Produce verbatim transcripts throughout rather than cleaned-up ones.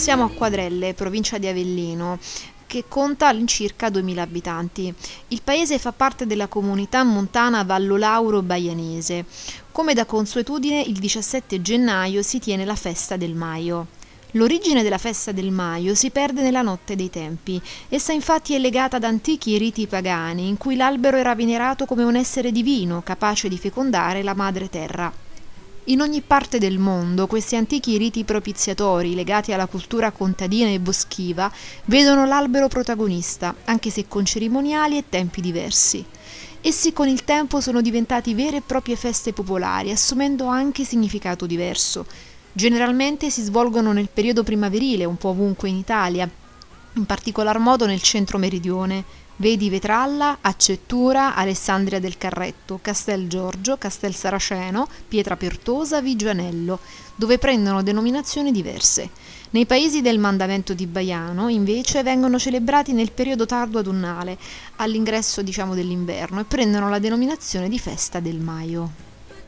Siamo a Quadrelle, provincia di Avellino, che conta all'incirca duemila abitanti. Il paese fa parte della comunità montana Vallolauro Baianese. Come da consuetudine, il diciassette gennaio si tiene la festa del Maio. L'origine della festa del Maio si perde nella notte dei tempi. Essa infatti è legata ad antichi riti pagani, in cui l'albero era venerato come un essere divino, capace di fecondare la madre terra. In ogni parte del mondo questi antichi riti propiziatori, legati alla cultura contadina e boschiva, vedono l'albero protagonista, anche se con cerimoniali e tempi diversi. Essi con il tempo sono diventati vere e proprie feste popolari, assumendo anche significato diverso. Generalmente si svolgono nel periodo primaverile, un po' ovunque in Italia, in particolar modo nel centro-meridione. Vedi Vetralla, Accettura, Alessandria del Carretto, Castel Giorgio, Castel Saraceno, Pietra Pertosa, Viggianello, dove prendono denominazioni diverse. Nei paesi del mandamento di Baiano, invece, vengono celebrati nel periodo tardo autunnale, all'ingresso, diciamo, dell'inverno, e prendono la denominazione di festa del Maio.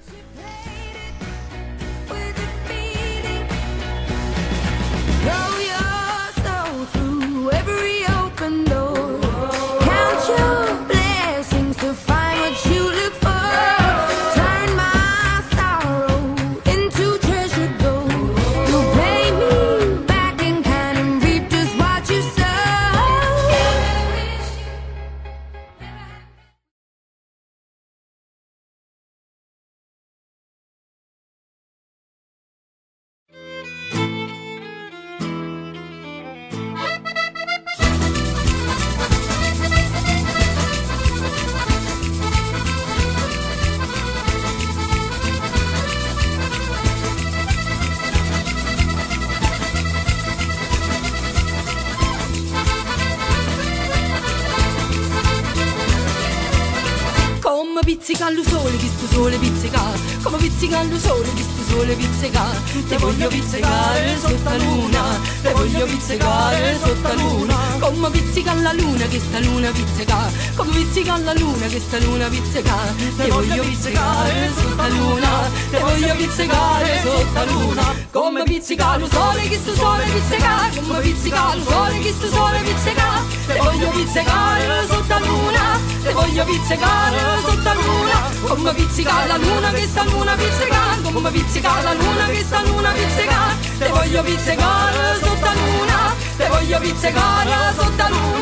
Come pizzica lo sole, che sto sole pizzica. Come pizzica lo sole, che sto sole pizzica. Te voglio pizzicare sotto la luna. Te voglio pizzicare sotto la luna. Come pizzica la luna, che sta luna pizzica. Come pizzica la luna, che sta luna pizzica. Te voglio pizzicare sotto la luna. Te voglio pizzicare sotto la luna. Come pizzica lo sole, che sto sole pizzica. Come pizzica lo sole, che sto sole pizzica. Te voglio pizzicare sotto la luna. Te voglio pizzicare sotto la luna. Come pizzica la luna, che sta luna pizzica. Come pizzica la luna, che sta luna pizzica. Te voglio pizzicare sotto la luna. Te voglio pizzicare sotto la luna.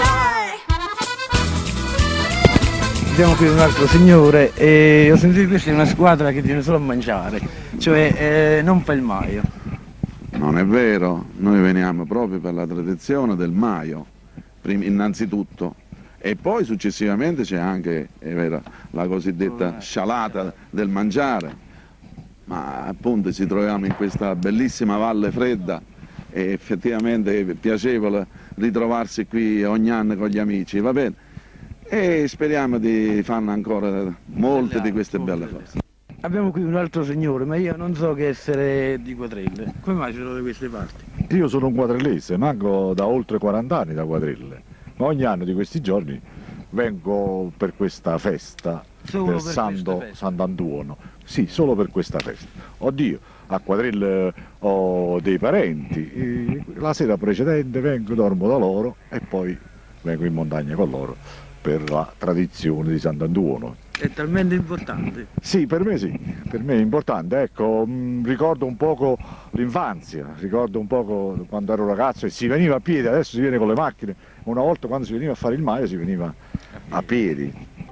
Abbiamo qui un altro signore e ho sentito che questa è una squadra che tiene solo a mangiare, cioè eh, non fa il Maio. Non è vero, noi veniamo proprio per la tradizione del Maio, innanzitutto, e poi successivamente c'è anche, è vero, la cosiddetta scialata del mangiare, ma appunto ci troviamo in questa bellissima Valle Fredda e effettivamente è piacevole ritrovarsi qui ogni anno con gli amici, va bene? E speriamo di farne ancora molte di queste belle cose. Abbiamo qui un altro signore, ma io non so che essere di Quadrelle. Come mai sono da queste parti? Io sono un quadrellese, manco da oltre quaranta anni da Quadrelle, ma ogni anno di questi giorni vengo per questa festa Solo del per Santo festa. Sant'Antuono. Sì, solo per questa festa. Oddio, a Quadrelle ho dei parenti, e la sera precedente vengo, dormo da loro e poi vengo in montagna con loro per la tradizione di Sant'Antuono. È talmente importante. Sì, per me sì, per me è importante, ecco, mh, ricordo un poco l'infanzia, ricordo un poco quando ero ragazzo e si veniva a piedi, adesso si viene con le macchine, una volta quando si veniva a fare il Maio si veniva a piedi.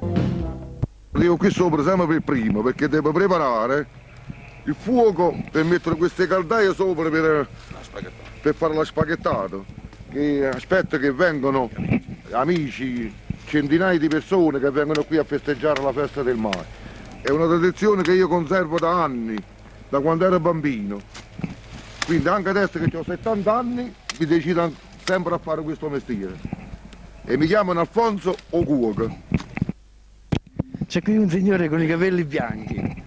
Arrivo qui sopra sempre per primo perché devo preparare il fuoco per mettere queste caldaie sopra per, per fare la spaghettato, che aspetto che vengano amici, centinaia di persone che vengono qui a festeggiare la festa del Maio. È una tradizione che io conservo da anni, da quando ero bambino. Quindi anche adesso che ho settanta anni mi decido sempre a fare questo mestiere. E mi chiamano Alfonso Ocuoca. C'è qui un signore con i capelli bianchi.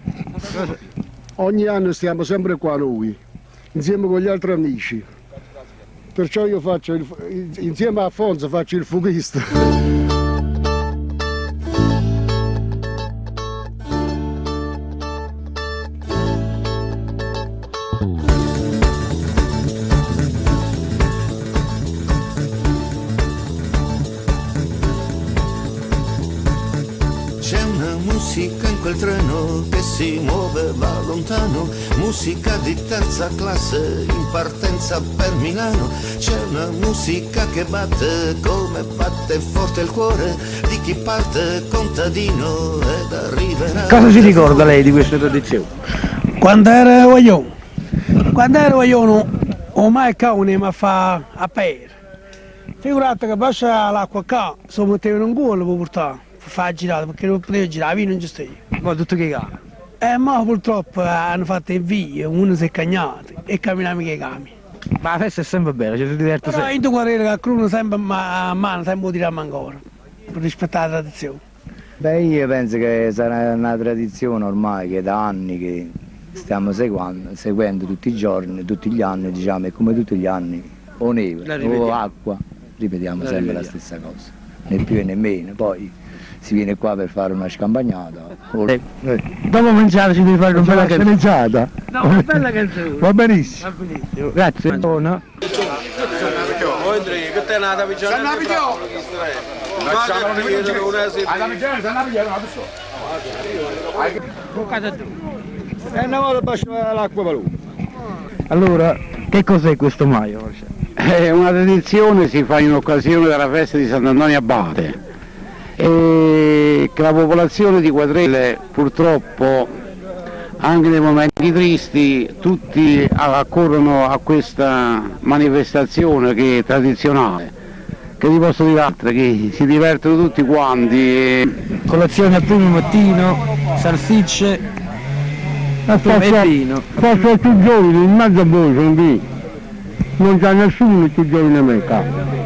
Ogni anno stiamo sempre qua noi, insieme con gli altri amici. Perciò io faccio, il, insieme a Alfonso faccio il fughista. quel treno che si muove, va lontano, musica di terza classe in partenza per Milano. C'è una musica che batte come batte forte il cuore di chi parte contadino ed arriverà. Cosa si ricorda lei di queste tradizioni? Quando ero guaglione, quando ero guaglione, ormai caune mi fa a per. Figurate che basta l'acqua qua, se lo mettevano in culo per portare, per fare girare, perché non poteva girare, vino non ci stai. Ma tutto che cambia? Eh, ma purtroppo hanno fatto in via, uno si è cagnato e camminiamo che cammi. Ma la festa è sempre bella, ci si diverte Però sempre. in tu guarire che a sempre a mano, sempre tiriamo ancora, per rispettare la tradizione. Beh, io penso che sarà una tradizione ormai che da anni che stiamo seguendo, seguendo tutti i giorni, tutti gli anni, diciamo, è come tutti gli anni, o neve o acqua, ripetiamo la sempre ripetiamo. la stessa cosa, né più né meno, poi si viene qua per fare una scampagnata. O... Eh, eh. Dopo mangiare ci devi fare una bella canzone. No, una bella canzone. Va benissimo. Va benissimo, grazie. Buona. Allora, che cos'è questo Maio? È una tradizione, si fa in occasione della festa di Sant'Antonio Abate, e che la popolazione di Quadrelle purtroppo anche nei momenti tristi tutti accorrono a questa manifestazione che è tradizionale, che vi posso dire altre, che si divertono tutti quanti. E... colazione al primo mattino, salsicce e vino. Forse più giovani, in mezzo a voi sono qui, non c'è nessuno più giovane me qua.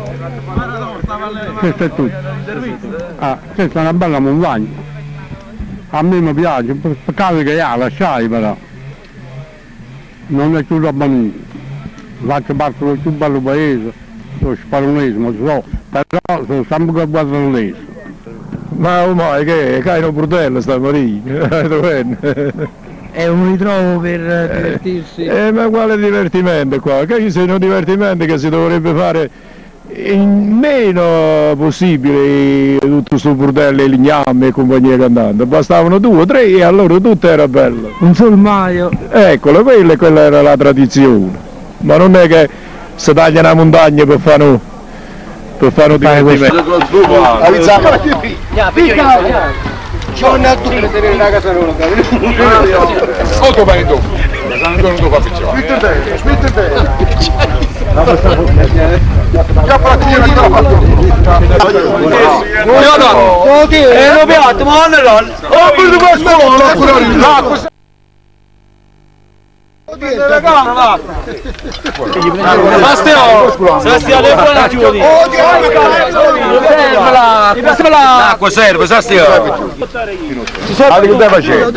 Questo è tutto. Ah, questa è una bella montagna. A me mi piace, peccato che ha, lasciai però. Non è più roba mia. Faccio parte del più bello paese, lo sparonesimo, so, però sono sempre guardalese. Ma ormai che è Caino Brutello sta morendo. È un ritrovo per divertirsi. Eh, ma quale divertimento qua? Che ci sono divertimenti che si dovrebbe fare il meno possibile, tutto questo bordello e ligname e compagnia cantante. Bastavano due o tre e allora tutto era bello. Un sol Maio. Eccolo, quella, quella era la tradizione. Ma non è che si taglia una montagna per fare un, per fare un divertimento. Giorno a tutti vedere la casa loro. Molto bene tu. Non tu fa picciare. Smetti te, smetti te. Già praticamente la fatto. Buongiorno. Eh, lo piatto, ma non è là. Oh, per questo l'acqua. Sebastiano, Sebastiano è buona chiudi. L'acqua serve, Sebastiano. Allora che stai facendo?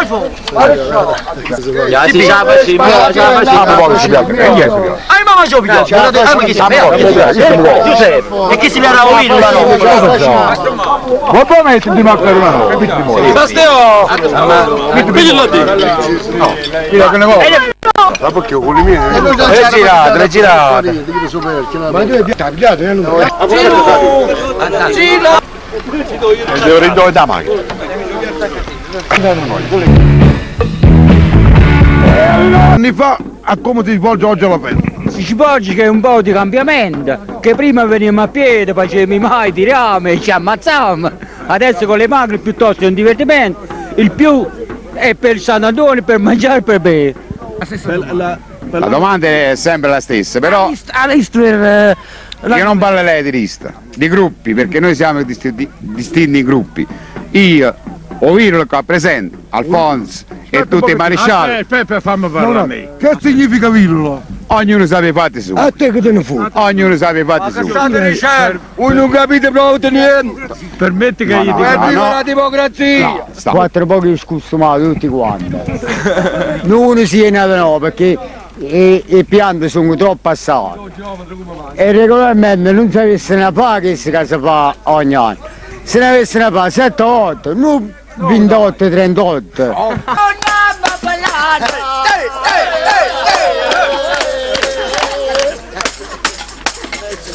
Ya si sa facci, ma già facci. Ai mamma ci ho pigliato. Ah, che si vede? Giuseppe, e che si verrà a unire la nuova. Ma poi metti di maccherone, che metti di muore. Sebastiano, piglialo lì. No, piglialo che ne vuoi. Ma perché con le mie? Le girate, le girate. Ma tu hai tagliato, eh? Giro! Devo ridare da macchina. Anni fa, a come si svolge oggi la festa? Si svolge che è un po' di cambiamento, che prima venivamo a piedi, facevamo mai, tiriamo e ci ammazzavamo, adesso con le macchine piuttosto è un divertimento, il più è per il San Antonio, per mangiare e per bere. La, la domanda è sempre la stessa, però All'Istria, io non parlo lei di lista, di gruppi, perché noi siamo distinti, distinti in gruppi. Io, Oviro qua presente, Alfonso e tutti i marescialli. Aspetta, fammi parlare a me. Che significa Villo? Ognuno sa i fatti suoi. A te che te ne fu? Ognuno sa i fatti suoi. Voi non capite proprio niente. Permetti che gli dica. Viva la democrazia! Quattro pochi scustumati tutti quanti. Non si è nato no, perché le, le piante sono troppo passate. E regolarmente non si avesse una paga che si casa fa ogni anno. Se ne avesse una paga sette otto, non ventotto trentotto.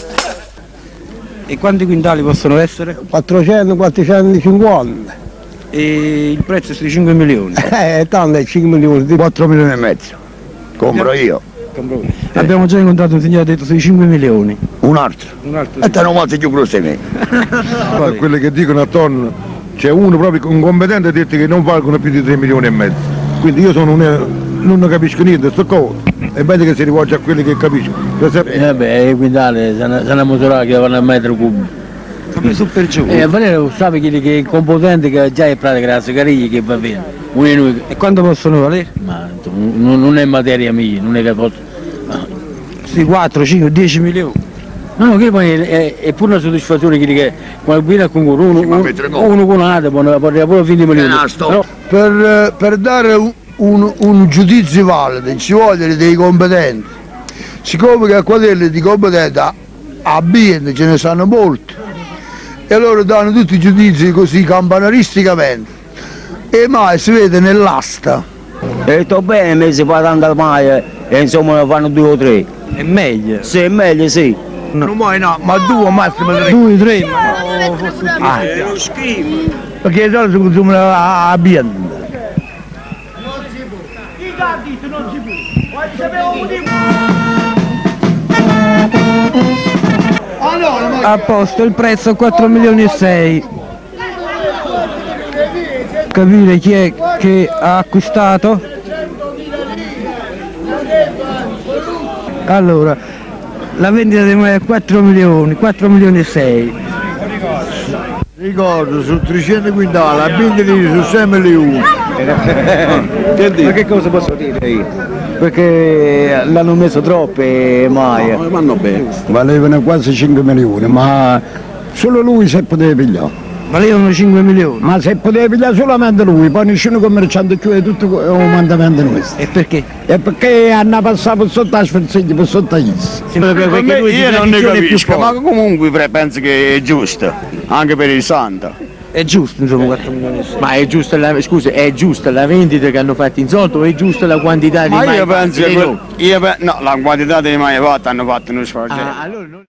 E quanti quintali possono essere? quattrocento quattrocentocinquanta. e il prezzo è di cinque milioni. Eh, tanto è cinque milioni, di quattro milioni e mezzo. Compro io. Compro. Eh. Abbiamo già incontrato un signore che ha detto sui cinque milioni. Un altro. Un altro. E te non molto più grosso di me. Per quelli che dicono attorno, c'è uno proprio incompetente a dirti che non valgono più di tre milioni e mezzo. Quindi io sono un, non capisco niente, sto cosa. È bene che si rivolge a quelli che capiscono. Eh, vabbè, è quintale, se ne misurare che vanno a metro cubo. Come su per giù? E a valere sappi quelli che è compotente che già è pratica la sigariglia che va bene. E quanto possono valere? Ma non, non è materia mia, non è che posso. Sì, quattro, cinque, dieci milioni. No, che poi è, è pure una soddisfazione che quando viene a concorso uno, uno, uno con una nata può pure venti milioni. No. Per, per dare un, un, un giudizio valido ci vogliono dei competenti. Siccome che a quelli di competenti a, a B ce ne sanno molti. E loro danno tutti i giudizi così campanaristicamente e mai si vede nell'asta. E detto bene, me si fa tanto mai e insomma ne fanno due o tre. È meglio? Sì, è meglio, sì. No. Non mai no, ma due massimo tre. Due, tre. Ah, è uno schifo. Perché i soldi si consumano a, a bienda. A posto, il prezzo è quattro milioni e sei. Capire chi è che ha acquistato? Allora, la vendita di mai è quattro milioni, quattro milioni e sei. Ricordo, su trecento quintali, la vendita su sei milioni. Ma che cosa posso dire io? Perché l'hanno messo troppe mai. No, vanno bene. Valevano quasi cinque milioni, ma solo lui se poteva pigliare. Valevano cinque milioni? Ma se poteva pigliare solamente lui, poi nessuno commerciante chiude tutto il comandamento nostro. E perché? E perché hanno passato sotto la sferziglia, per sotto gli sì, perché lui io non ne capisco, ma comunque penso che è giusto, anche per il Santa. È giusto insomma quattro milioni e sei. Ma è giusta la, scusa, è giusta la vendita che hanno fatto in soldo o è giusta la quantità di ma mai io penso che quel, io pe no, la quantità di mai fatte hanno fatto uno sforzo. Ah, allora non...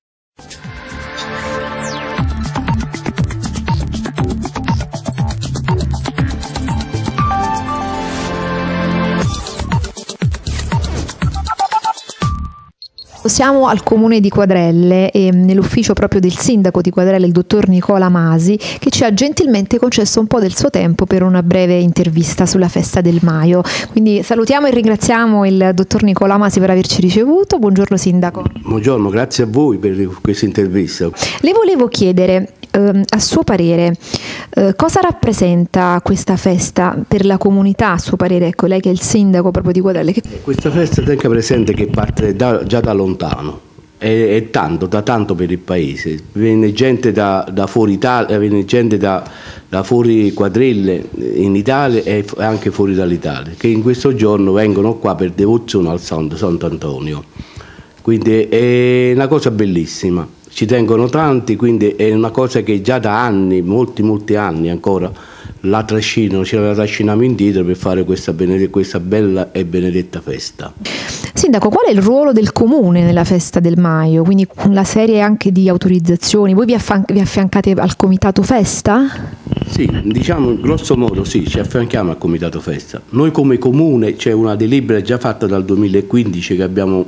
Siamo al comune di Quadrelle e nell'ufficio proprio del sindaco di Quadrelle, il dottor Nicola Masi, che ci ha gentilmente concesso un po' del suo tempo per una breve intervista sulla festa del Maio. Quindi salutiamo e ringraziamo il dottor Nicola Masi per averci ricevuto. Buongiorno sindaco. Buongiorno, grazie a voi per questa intervista. Le volevo chiedere, eh, a suo parere, eh, cosa rappresenta questa festa per la comunità, a suo parere, ecco, lei che è il sindaco proprio di Quadrelle. Che... Questa festa tenga presente che parte da, già da lontano. È, è tanto, da tanto per il paese, viene gente da, da fuori Italia, viene gente da, da fuori Quadrelle in Italia e anche fuori dall'Italia, che in questo giorno vengono qua per devozione al Santo Sant'Antonio. Quindi è una cosa bellissima, ci tengono tanti, quindi è una cosa che già da anni, molti molti anni ancora, la trascinano, ce la trasciniamo indietro per fare questa, questa bella e benedetta festa. Sindaco, qual è il ruolo del comune nella festa del Maio? Quindi la serie anche di autorizzazioni, voi vi, affian vi affiancate al comitato festa? Sì, diciamo grosso modo sì, ci affianchiamo al comitato festa. Noi come comune c'è una delibera già fatta dal duemilaquindici che abbiamo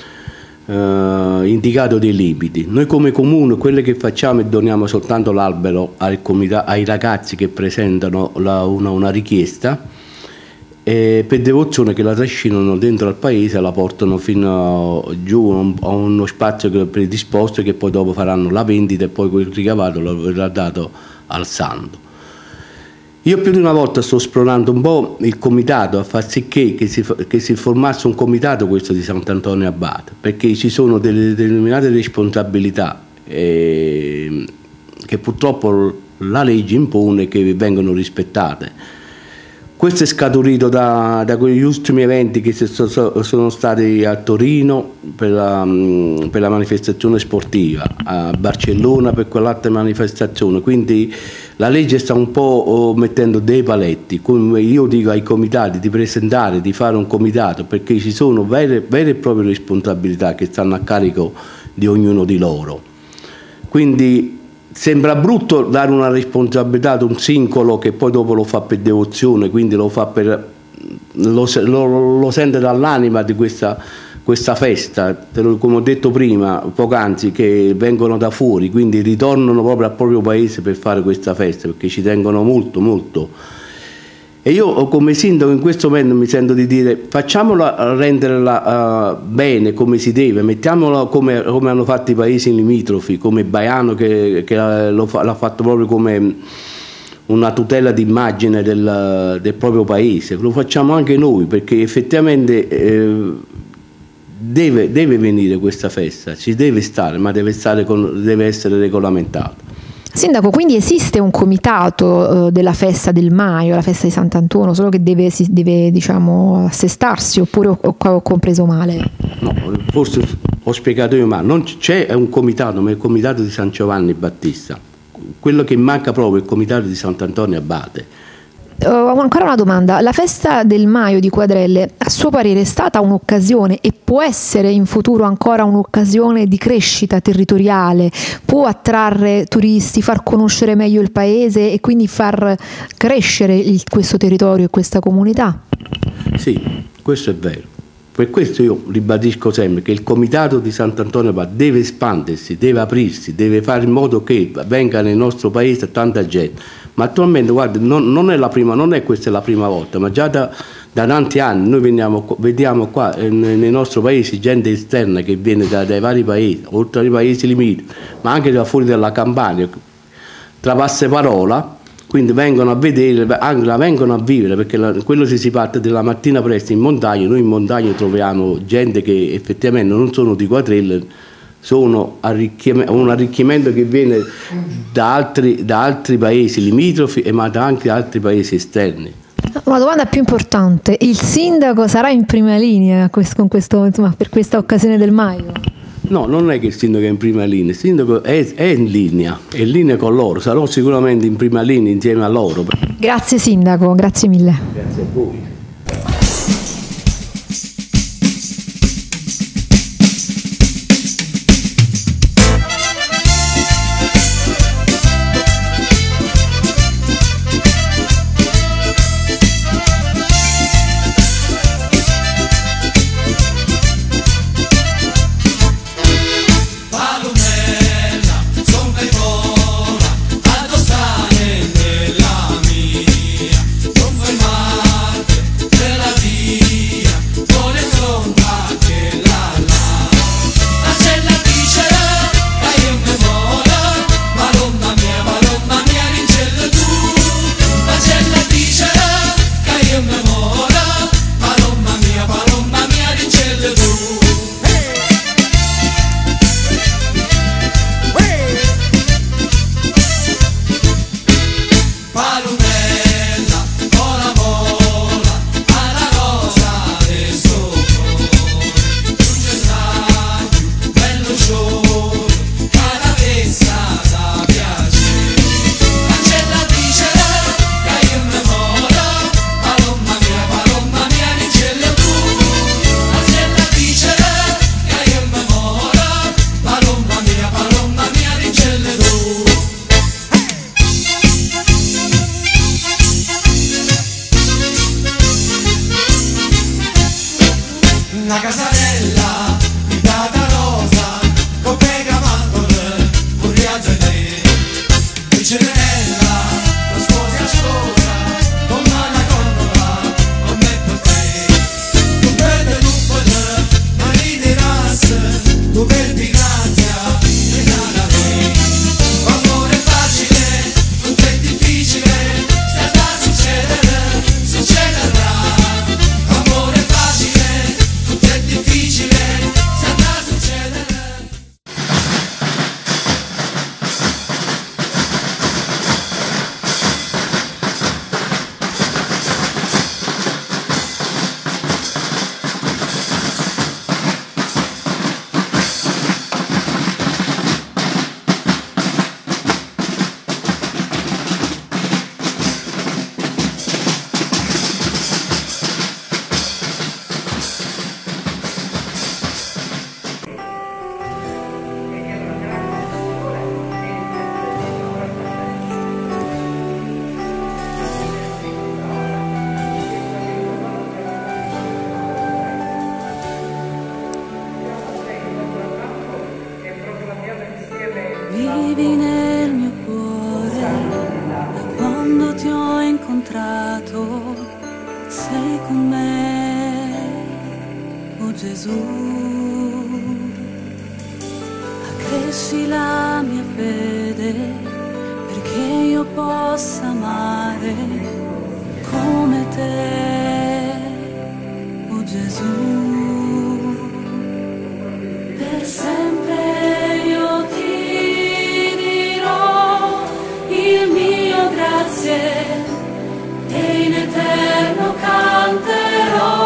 eh, indicato dei limiti. Noi come comune quello che facciamo è doniamo soltanto l'albero ai, ai ragazzi che presentano la, una, una richiesta e per devozione che la trascinano dentro al paese e la portano fino a, giù a uno spazio predisposto che poi dopo faranno la vendita e poi quel ricavato lo verrà dato al santo. Io più di una volta sto spronando un po' il comitato a far sì che, che, si, che si formasse un comitato questo di Sant'Antonio Abate, perché ci sono delle determinate responsabilità eh, che purtroppo la legge impone che vengono rispettate. Questo è scaturito da, da quegli ultimi eventi che sono stati a Torino per la, per la manifestazione sportiva, a Barcellona per quell'altra manifestazione, quindi la legge sta un po' mettendo dei paletti, come io dico ai comitati di presentare, di fare un comitato, perché ci sono vere, vere e proprie responsabilità che stanno a carico di ognuno di loro. Quindi sembra brutto dare una responsabilità ad un singolo che poi dopo lo fa per devozione, quindi lo fa per lo, lo, lo sente dall'anima di questa, questa festa, come ho detto prima, poc'anzi, che vengono da fuori, quindi ritornano proprio al proprio paese per fare questa festa, perché ci tengono molto molto. E io come sindaco in questo momento mi sento di dire: facciamola renderla uh, bene, come si deve, mettiamola come, come hanno fatto i paesi limitrofi, come Baiano che, che l'ha fatto proprio come una tutela d'immagine del, del proprio paese. Lo facciamo anche noi, perché effettivamente eh, deve, deve venire questa festa, ci deve stare, ma deve, stare con, deve essere regolamentato. Sindaco, quindi esiste un comitato eh, della festa del Maio, la festa di Sant'Antonio, solo che deve, si, deve diciamo, assestarsi, oppure ho, ho, ho compreso male? No, forse ho spiegato io male. Non c'è un comitato, ma è il comitato di San Giovanni Battista. Quello che manca proprio è il comitato di Sant'Antonio Abate. Ho ancora una domanda: la festa del Maio di Quadrelle, a suo parere, è stata un'occasione e può essere in futuro ancora un'occasione di crescita territoriale? Può attrarre turisti, far conoscere meglio il paese e quindi far crescere il, questo territorio e questa comunità? Sì, questo è vero. Per questo io ribadisco sempre che il comitato di Sant'Antonio Abate deve espandersi, deve aprirsi, deve fare in modo che venga nel nostro paese tanta gente. Ma attualmente, guarda, non, non è la prima, non è questa la prima volta, ma già da, da tanti anni noi veniamo, vediamo qua eh, nei nostri paesi gente esterna che viene da, dai vari paesi, oltre ai paesi limitrofi, ma anche da fuori dalla Campania, tra passaparola, quindi vengono a vedere, anche la vengono a vivere, perché la, quello si, si parte della mattina presto in montagna. Noi in montagna troviamo gente che effettivamente non sono di Quadrelle, sono un arricchimento che viene da altri, da altri paesi limitrofi, ma anche da altri paesi esterni. Una domanda più importante: il sindaco sarà in prima linea con questo, insomma, per questa occasione del Maio? No, non è che il sindaco è in prima linea, il sindaco è, è in linea, è in linea con loro, sarò sicuramente in prima linea insieme a loro. Grazie sindaco, grazie mille. Grazie a voi. Una casarella pintata rosa, con pega mandorle, un viaggio in te. Vicinella, la sposa sposa, con una gondola, con me per te. Tu vedi l'uppone, mani di rasse, tu vedi grazia, e nada lei. Amore facile, tutto è difficile, sta da succedere, succederà. Amore facile, difficile, Vivi nel mio cuore, da quando ti ho incontrato, sei con me, oh Gesù. Accresci la mia fede, perché io possa amare come te, oh Gesù. Per sempre io ti dirò il mio grazie e in eterno canterò.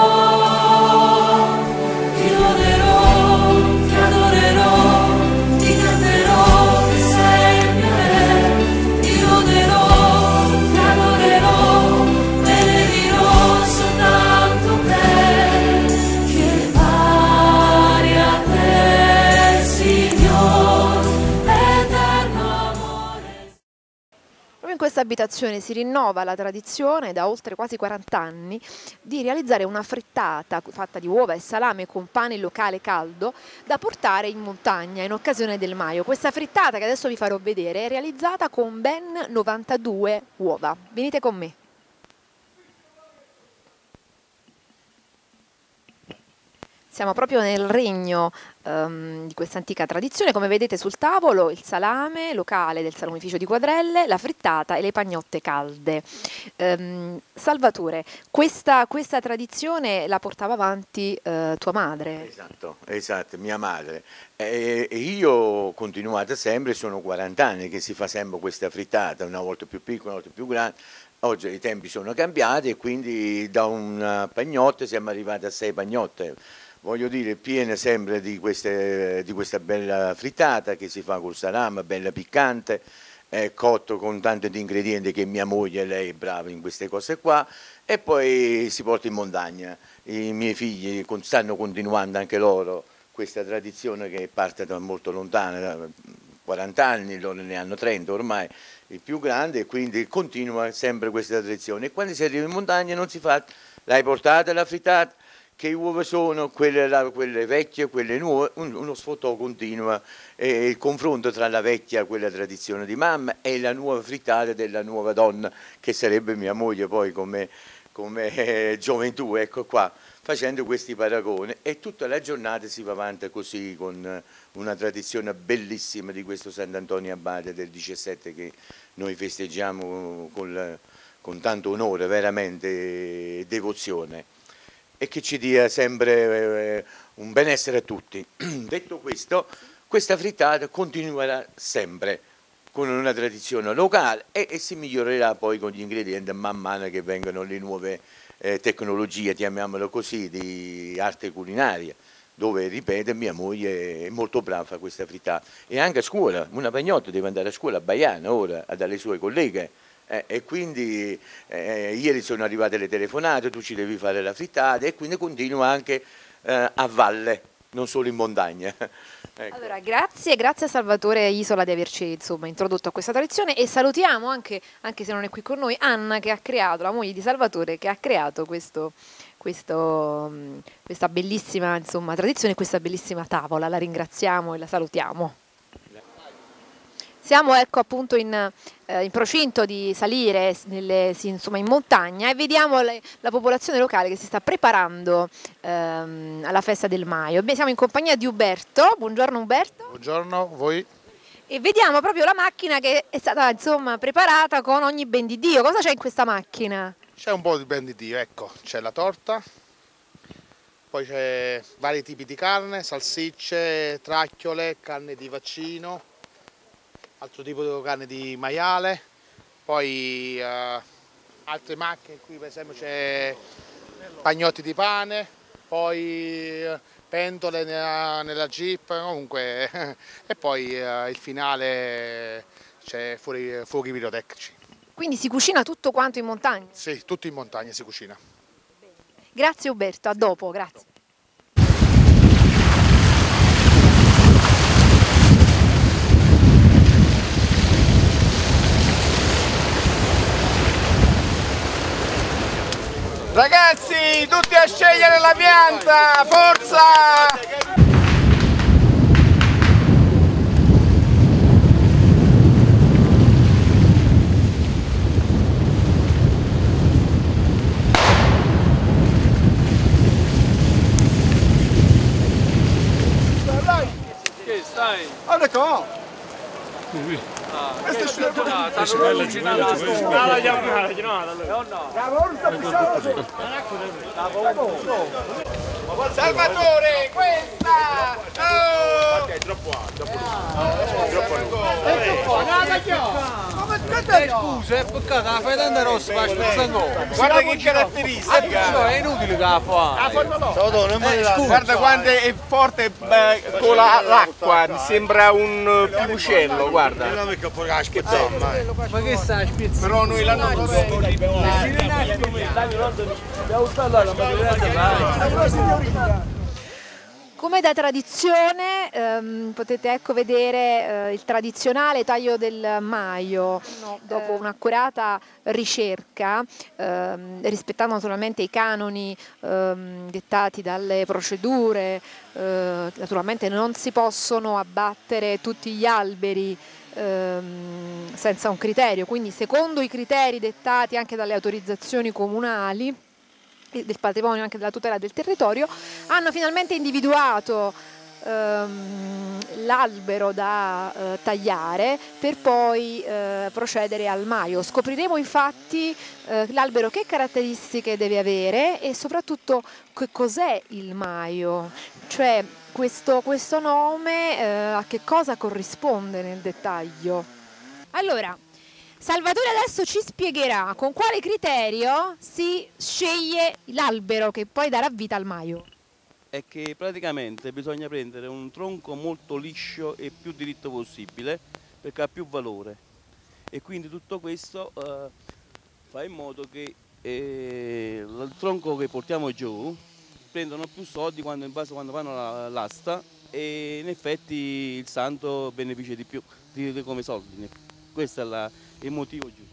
Ti loderò, ti adorerò, ti canterò che sei il mio re. Ti loderò, ti adorerò, benedirò soltanto te, che pari a te, Signor, eterno amore. Proprio in questa abitazione si rinnova la tradizione da oltre quasi quaranta anni di realizzare una frittata fatta di uova e salame con pane locale caldo da portare in montagna in occasione del Maio. Questa frittata, che adesso vi farò vedere, è realizzata con ben novantadue uova. Venite con me. Siamo proprio nel regno um, di questa antica tradizione. Come vedete sul tavolo il salame locale del salumificio di Quadrelle, la frittata e le pagnotte calde. Um, Salvatore, questa, questa tradizione la portava avanti uh, tua madre? Esatto, esatto, mia madre. E, e io ho continuato sempre, sono quaranta anni che si fa sempre questa frittata, una volta più piccola, una volta più grande. Oggi i tempi sono cambiati e quindi da una pagnotta siamo arrivati a sei pagnotte. Voglio dire, piena sempre di, queste, di questa bella frittata che si fa col salame, bella piccante, eh, cotto con tanti ingredienti che mia moglie, lei è brava in queste cose qua, e poi si porta in montagna. I miei figli stanno continuando anche loro questa tradizione che parte da molto lontana, da quaranta anni, loro ne hanno trenta ormai, il più grande, e quindi continua sempre questa tradizione. E quando si arriva in montagna non si fa, l'hai portata la frittata? Che uova sono, quelle, la, quelle vecchie, quelle nuove, un, uno sfottò continuo, e il confronto tra la vecchia, quella tradizione di mamma, e la nuova frittata della nuova donna, che sarebbe mia moglie poi come, come eh, gioventù, ecco qua, facendo questi paragoni. E tutta la giornata si va avanti così, con una tradizione bellissima di questo Sant'Antonio Abate del diciassette, che noi festeggiamo con, con tanto onore, veramente, e devozione, e che ci dia sempre eh, un benessere a tutti. Detto questo, questa frittata continuerà sempre con una tradizione locale e, e si migliorerà poi con gli ingredienti man mano che vengono le nuove eh, tecnologie, chiamiamolo così, di arte culinaria, dove, ripeto, mia moglie è molto brava a fare questa frittata. E anche a scuola, una pagnotta deve andare a scuola a Baiano ora, dalle sue colleghe. Eh, e quindi eh, ieri sono arrivate le telefonate, tu ci devi fare la frittata, e quindi continua anche eh, a valle, non solo in montagna. Ecco. Allora, grazie, grazie a Salvatore Isola di averci, insomma, introdotto a questa tradizione, e salutiamo anche, anche se non è qui con noi, Anna, che ha creato, la moglie di Salvatore, che ha creato questo, questo, questa bellissima, insomma, tradizione, questa bellissima tavola. La ringraziamo e la salutiamo. Siamo, ecco, appunto in, eh, in procinto di salire nelle, sì, insomma, in montagna, e vediamo le, la popolazione locale che si sta preparando ehm, alla festa del Maio. Beh, siamo in compagnia di Uberto. Buongiorno Uberto. Buongiorno, voi. E vediamo proprio la macchina che è stata, insomma, preparata con ogni ben di Dio. Cosa c'è in questa macchina? C'è un po' di ben di Dio, ecco, c'è la torta, poi c'è vari tipi di carne, salsicce, tracchiole, carne di vaccino, altro tipo di carne di maiale, poi uh, altre macchine, qui per esempio c'è pagnotti di pane, poi uh, pentole nella, nella jeep, comunque, e poi uh, il finale c'è fuori, fuochi pirotecnici. Quindi si cucina tutto quanto in montagna? Sì, tutto in montagna si cucina. Grazie Uberto, a dopo, grazie. Ragazzi, tutti a scegliere la pianta, forza! stai? Guarda qua! Questa è una giornata, non è originale la storia. No, la chiamata, la chiamata. No, no. La borsa pisciata su. Salvatore, questa! Oh! È troppo alto. È troppo alto. Eh, scusa, è peccato, la fai tanta rossa, ma spezzano. Guarda che caratteristica! È inutile che la fa. Guarda quanto è forte eh, con la- l'acqua, sembra un fiumicello, guarda. Ma che sta spezzo? Però noi l'hanno Come da tradizione ehm, potete ecco vedere eh, il tradizionale taglio del Maio, dopo un'accurata ricerca, ehm, rispettando naturalmente i canoni ehm, dettati dalle procedure. Eh, naturalmente non si possono abbattere tutti gli alberi ehm, senza un criterio, quindi secondo i criteri dettati anche dalle autorizzazioni comunali e del patrimonio, anche della tutela del territorio, hanno finalmente individuato ehm, l'albero da eh, tagliare per poi eh, procedere al Maio. Scopriremo infatti eh, l'albero che caratteristiche deve avere e soprattutto che cos'è il Maio, cioè questo, questo nome eh, a che cosa corrisponde nel dettaglio. Allora, Salvatore adesso ci spiegherà con quale criterio si sceglie l'albero che poi darà vita al Maio. È che praticamente bisogna prendere un tronco molto liscio e più diritto possibile perché ha più valore, e quindi tutto questo eh, fa in modo che eh, il tronco che portiamo giù prendono più soldi quando, in base quando fanno l'asta, e in effetti il santo beneficia di più di, di come soldi. Questo è la, il motivo giusto.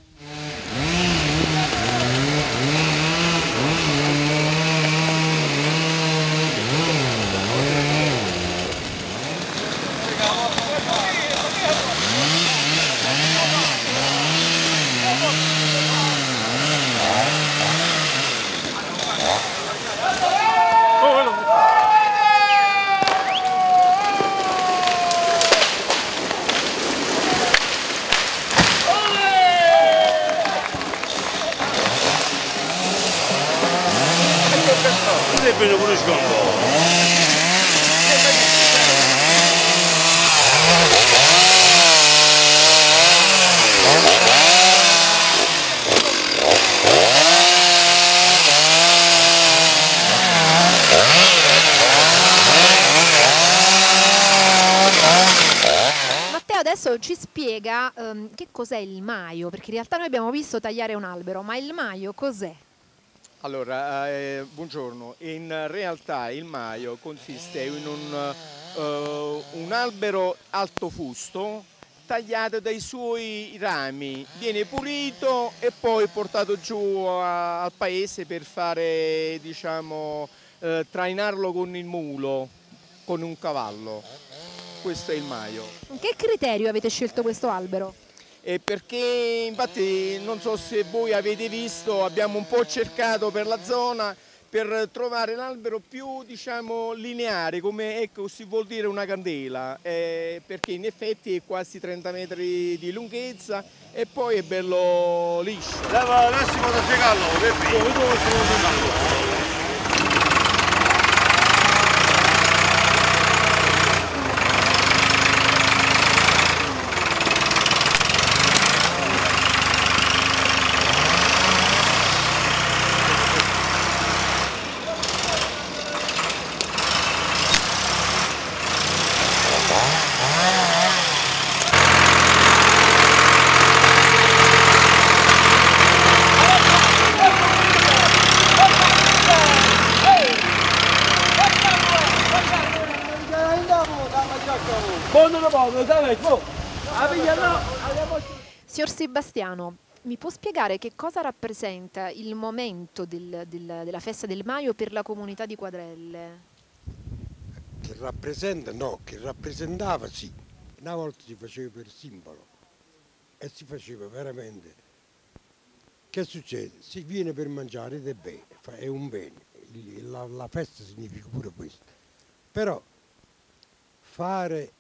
Preso pure sconto. Matteo adesso ci spiega um, che cos'è il Maio, perché in realtà noi abbiamo visto tagliare un albero, ma il Maio cos'è? Allora, eh, buongiorno. In realtà il Maio consiste in un, uh, un albero alto fusto tagliato dai suoi rami, viene pulito e poi portato giù a, al paese per fare, diciamo, eh, trainarlo con il mulo, con un cavallo. Questo è il Maio. Con che criterio avete scelto questo albero? E perché infatti non so se voi avete visto, abbiamo un po' cercato per la zona per trovare l'albero più, diciamo, lineare, come, ecco, si vuol dire una candela, eh, perché in effetti è quasi trenta metri di lunghezza e poi è bello liscio. Leva Massimo da Segallo, Signor Sebastiano, mi può spiegare che cosa rappresenta il momento del, del, della festa del Maio per la comunità di Quadrelle? Che rappresenta, no, che rappresentava sì, una volta si faceva per simbolo e si faceva veramente. Che succede? Si viene per mangiare ed è bene, è un bene, la, la festa significa pure questo, però fare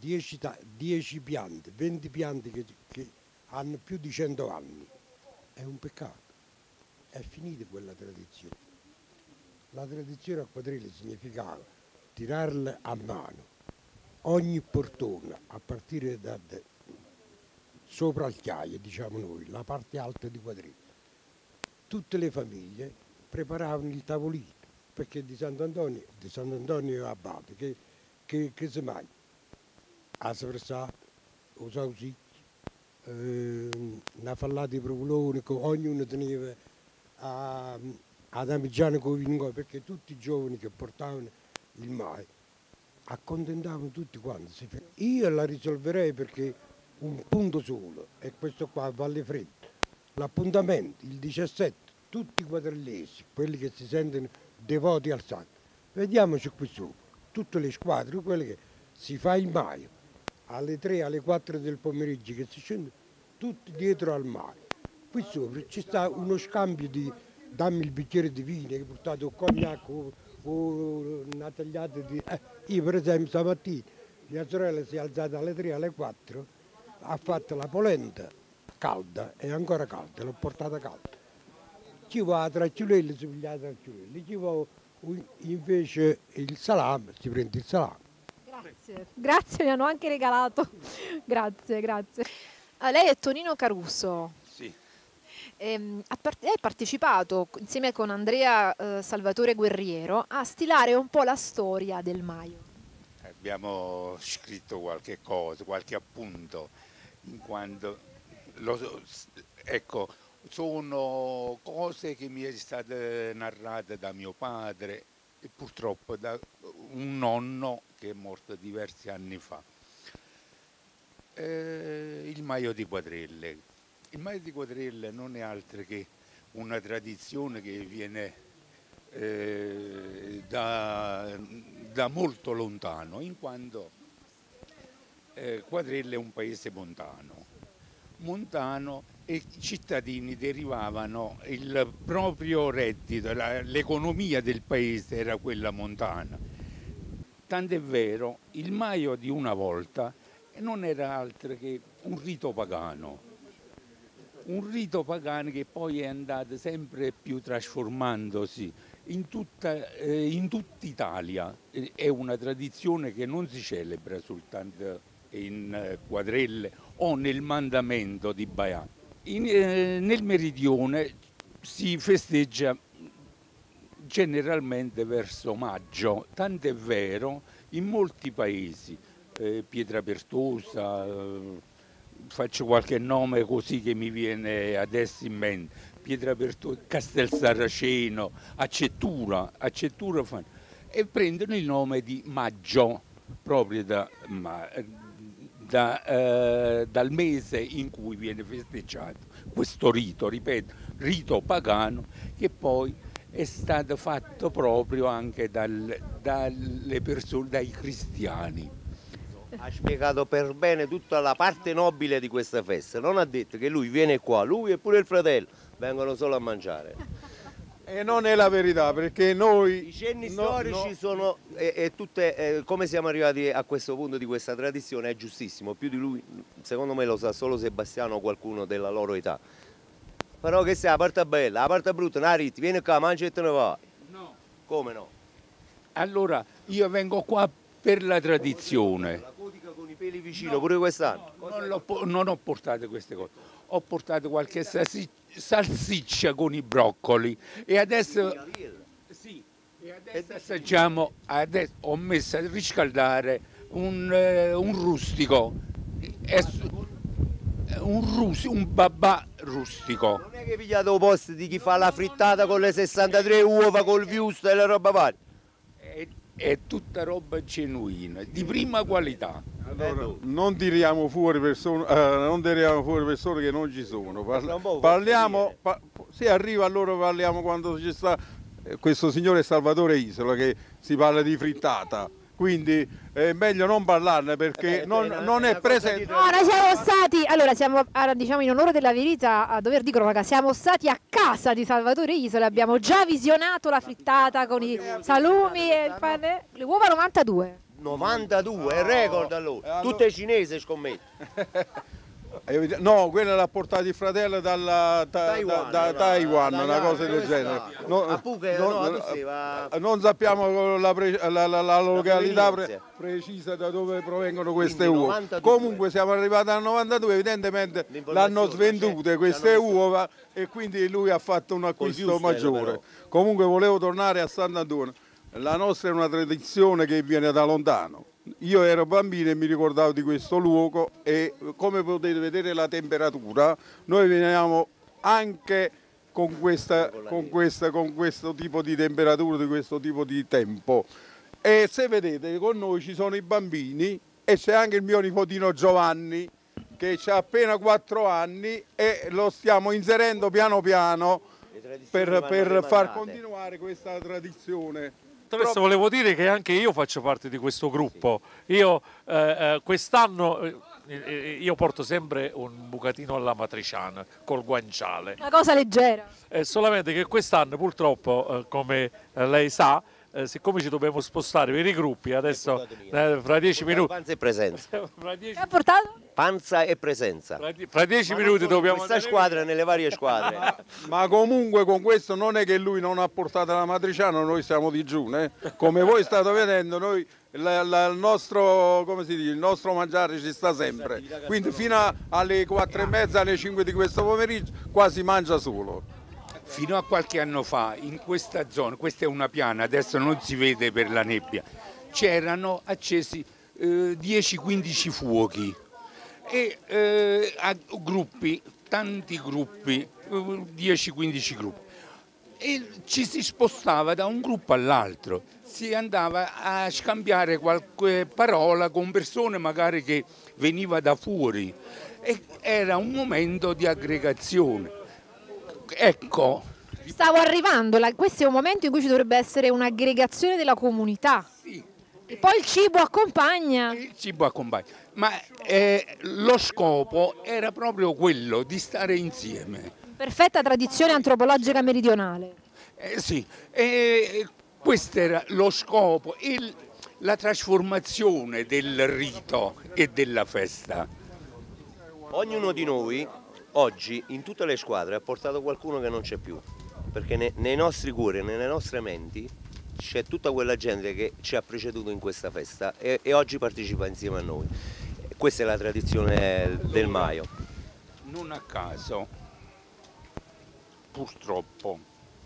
dieci piante, venti piante che, che hanno più di cento anni. È un peccato, è finita quella tradizione. La tradizione a quadrille significava tirarle a mano ogni portone, a partire da, da sopra il chiaio, diciamo noi, la parte alta di quadrille. Tutte le famiglie preparavano il tavolino, perché di Sant'Antonio, di Sant'Antonio Abate, che, che, che si mangia? A sversà, o sausicci, eh, una fallata di provolone, ognuno teneva a, ad Amigiano con vino, perché tutti i giovani che portavano il mai accontentavano tutti quanti. Io la risolverei perché un punto solo, e questo qua a Valle Fredda, l'appuntamento il diciassette, tutti i quadrillesi, quelli che si sentono devoti al santo, vediamoci qui sopra, tutte le squadre, quelle che si fa il maio, alle tre, alle quattro del pomeriggio che si scende, tutti dietro al mare. Qui sopra ci sta uno scambio di dammi il bicchiere di vino, che portate un cognac o, o una tagliata di... Eh, io per esempio stamattina, mia sorella si è alzata alle tre, alle quattro, ha fatto la polenta calda, è ancora calda, l'ho portata calda. Ci va a tracciulelli, si piglia a tracciulelli, ci va invece il salame, si prende il salame. Grazie, grazie, mi hanno anche regalato. Grazie, grazie. Ah, lei è Tonino Caruso. Sì. Ehm, ha part- hai partecipato insieme con Andrea eh, Salvatore Guerriero a stilare un po' la storia del Maio. Abbiamo scritto qualche cosa, qualche appunto, in quanto lo, ecco, sono cose che mi è state narrate da mio padre e purtroppo da un nonno che è morto diversi anni fa. Eh, il Maio di Quadrille. Il Maio di Quadrille non è altro che una tradizione che viene eh, da, da molto lontano, in quanto eh, Quadrille è un paese montano. Montano e i cittadini derivavano il proprio reddito, la, l'economia del paese era quella montana. Tant'è vero, il Maio di una volta non era altro che un rito pagano, un rito pagano che poi è andato sempre più trasformandosi in tutta, eh, in tutta Italia. È una tradizione che non si celebra soltanto in eh, Quadrille o nel mandamento di Baiano. In, eh, nel meridione si festeggia generalmente verso maggio, tant'è vero in molti paesi, eh, Pietrapertosa, eh, faccio qualche nome così che mi viene adesso in mente, Pietrapertosa, Castel Saraceno, Accettura, Accettura fanno, e prendono il nome di maggio, proprio da, ma, da, eh, dal mese in cui viene festeggiato questo rito, ripeto, rito pagano, che poi è stato fatto proprio anche dal, dalle persone, dai cristiani. Ha spiegato per bene tutta la parte nobile di questa festa, non ha detto che lui viene qua, lui e pure il fratello vengono solo a mangiare. E non è la verità, perché noi... I cenni no, storici no. sono, e, e tutte, eh, come siamo arrivati a questo punto di questa tradizione è giustissimo, più di lui secondo me lo sa solo Sebastiano o qualcuno della loro età. Però che sia la parte bella, la parte brutta, non arrivi, vieni qua, mangi e te ne vai. No. Come no? Allora, io vengo qua per la tradizione. La codica con i peli vicino, pure quest'anno. Non, non ho portato queste cose, ho portato qualche salsiccia con i broccoli e adesso, sì, e adesso assaggiamo, adesso ho messo a riscaldare un, uh, un rustico, è, un, rus, un babà rustico. Non è che pigliate un posto di chi fa la frittata con le sessantatré uova col viusto e le roba varie. È, è tutta roba genuina, di prima qualità. Allora, non tiriamo fuori persone, eh, non tiriamo fuori persone che non ci sono. Parla, parliamo, pa, se arriva allora parliamo quando ci sta eh, questo signore Salvatore Isola che si parla di frittata. Quindi è meglio non parlarne perché eh, non, non è presente. No, noi siamo stati, allora siamo diciamo in onore della verità a dover dire cronaca, siamo stati a casa di Salvatore Isola, abbiamo già visionato la frittata con i salumi e il pane, le uova novantadue. novantadue, è record allora. Tutte cinesi scommetto. No, quella l'ha portata il fratello dalla, ta, Taiwan, da, da no, Taiwan, da- una da- cosa del dove genere. sta? No, A Phuket, no, no, no, dove si va? non sappiamo la, pre- la, la, la località pre- provenienza. precisa da dove provengono queste Quindi uova. novantadue. Comunque siamo arrivati al novantadue, evidentemente l'hanno svendute queste uova e quindi lui ha fatto un acquisto giusto era, maggiore. però. Comunque volevo tornare a Sant'Antonio. La nostra è una tradizione che viene da lontano. Io ero bambino e mi ricordavo di questo luogo e come potete vedere la temperatura, noi veniamo anche con, questa, con, questa, con questo tipo di temperatura, di questo tipo di tempo. E se vedete con noi ci sono i bambini e c'è anche il mio nipotino Giovanni che ha appena quattro anni e lo stiamo inserendo piano piano per, per far continuare questa tradizione. Adesso volevo dire che anche io faccio parte di questo gruppo. Io eh, eh, quest'anno eh, io porto sempre un bucatino alla matriciana col guanciale. Una cosa leggera. Eh, solamente che quest'anno purtroppo, eh, come eh, lei sa, eh, siccome ci dobbiamo spostare per i gruppi, adesso eh, fra dieci minuti... Panza e presenza. fra dieci, Che ha portato? Panza e presenza. fra die- fra dieci Ma minuti non solo in dobbiamo questa andare squadra, nelle varie squadre. Ma comunque con questo non è che lui non ha portato la matriciana, noi siamo digiuni, eh? Come voi state vedendo, noi la- la- il, nostro, come si dice, il nostro mangiare ci sta sempre, quindi fino a- alle quattro e mezza, alle cinque di questo pomeriggio qua si mangia solo. Fino a qualche anno fa in questa zona, questa è una piana, adesso non si vede per la nebbia, c'erano accesi eh, dieci quindici fuochi e eh, a gruppi, tanti gruppi, eh, dieci quindici gruppi. E ci si spostava da un gruppo all'altro, si andava a scambiare qualche parola con persone magari che veniva da fuori e era un momento di aggregazione. Ecco, Stavo arrivando, la- questo è un momento in cui ci dovrebbe essere un'aggregazione della comunità. E poi il cibo accompagna. il cibo accompagna, ma eh, lo scopo era proprio quello di stare insieme. Perfetta tradizione antropologica meridionale. Eh, sì, e questo era lo scopo, il- la trasformazione del rito e della festa. Ognuno di noi oggi in tutte le squadre ha portato qualcuno che non c'è più, perché ne- nei nostri cuori, nelle nostre menti c'è tutta quella gente che ci ha preceduto in questa festa e, e oggi partecipa insieme a noi. Questa è la tradizione del Maio. Non a caso, purtroppo,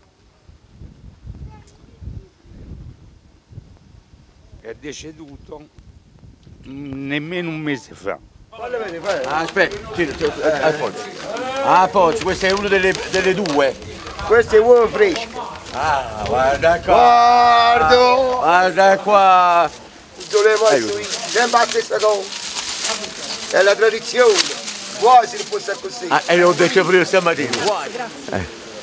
è deceduto mm, nemmeno un mese fa. Ah, aspetta, tira, tira, tira, appoggi. Ah, appoggi, questa è una delle, delle due. Queste uova fresche. Ah, guarda qua. Guarda! Ah, guarda qua. Dovevo Ecco. essere sempre la stessa cosa. È la tradizione. Quasi non può stare così. Ah, e l'ho detto prima stamattina. Eh.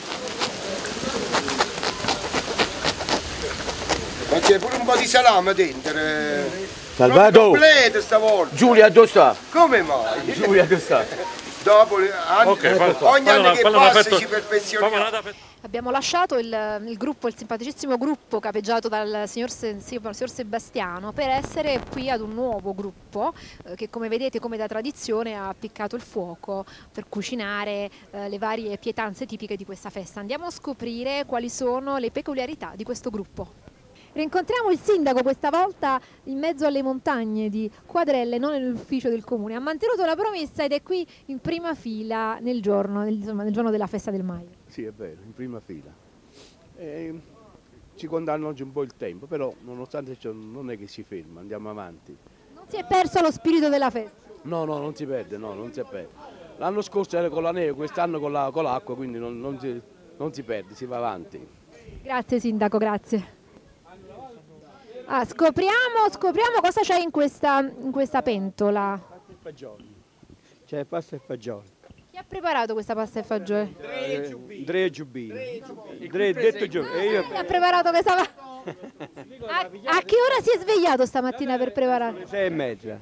Ma c'è pure un po' di salame dentro. eh. Salvato. Completo stavolta. Giulia, dove sta? Come mai? Giulia, dove sta? Dopo le- anni, Ok, fa- ogni fallo anno una- che fallo una passa fetto- ci perfezioniamo. Abbiamo lasciato il, il gruppo, il simpaticissimo gruppo capeggiato dal signor, Se- signor Sebastiano per essere qui ad un nuovo gruppo eh, che, come vedete, come da tradizione ha appiccato il fuoco per cucinare eh, le varie pietanze tipiche di questa festa. Andiamo a scoprire quali sono le peculiarità di questo gruppo. Rincontriamo il sindaco questa volta in mezzo alle montagne di Quadrelle, non nell'ufficio del comune. Ha mantenuto la promessa ed è qui in prima fila nel giorno, nel- insomma, nel giorno della festa del Maio. Sì, è vero, in prima fila. Eh, ci condanna oggi un po' il tempo, però nonostante ciò non è che si ferma, andiamo avanti. Non si è perso lo spirito della festa. No, no, non si perde, no, non si perde. L'anno scorso era con la neve, quest'anno con la- con l'acqua, quindi non, non si, non si perde, si va avanti. Grazie sindaco, grazie. Ah, scopriamo, scopriamo cosa c'è in questa, in questa pentola. C'è pasta e fagioli. Chi ha preparato questa pasta e fagioli? Tre giubbini. Tre detto giù. E io Chi ha preparato questa pasta? A, a che ora si è svegliato stamattina per preparare? sei e mezza.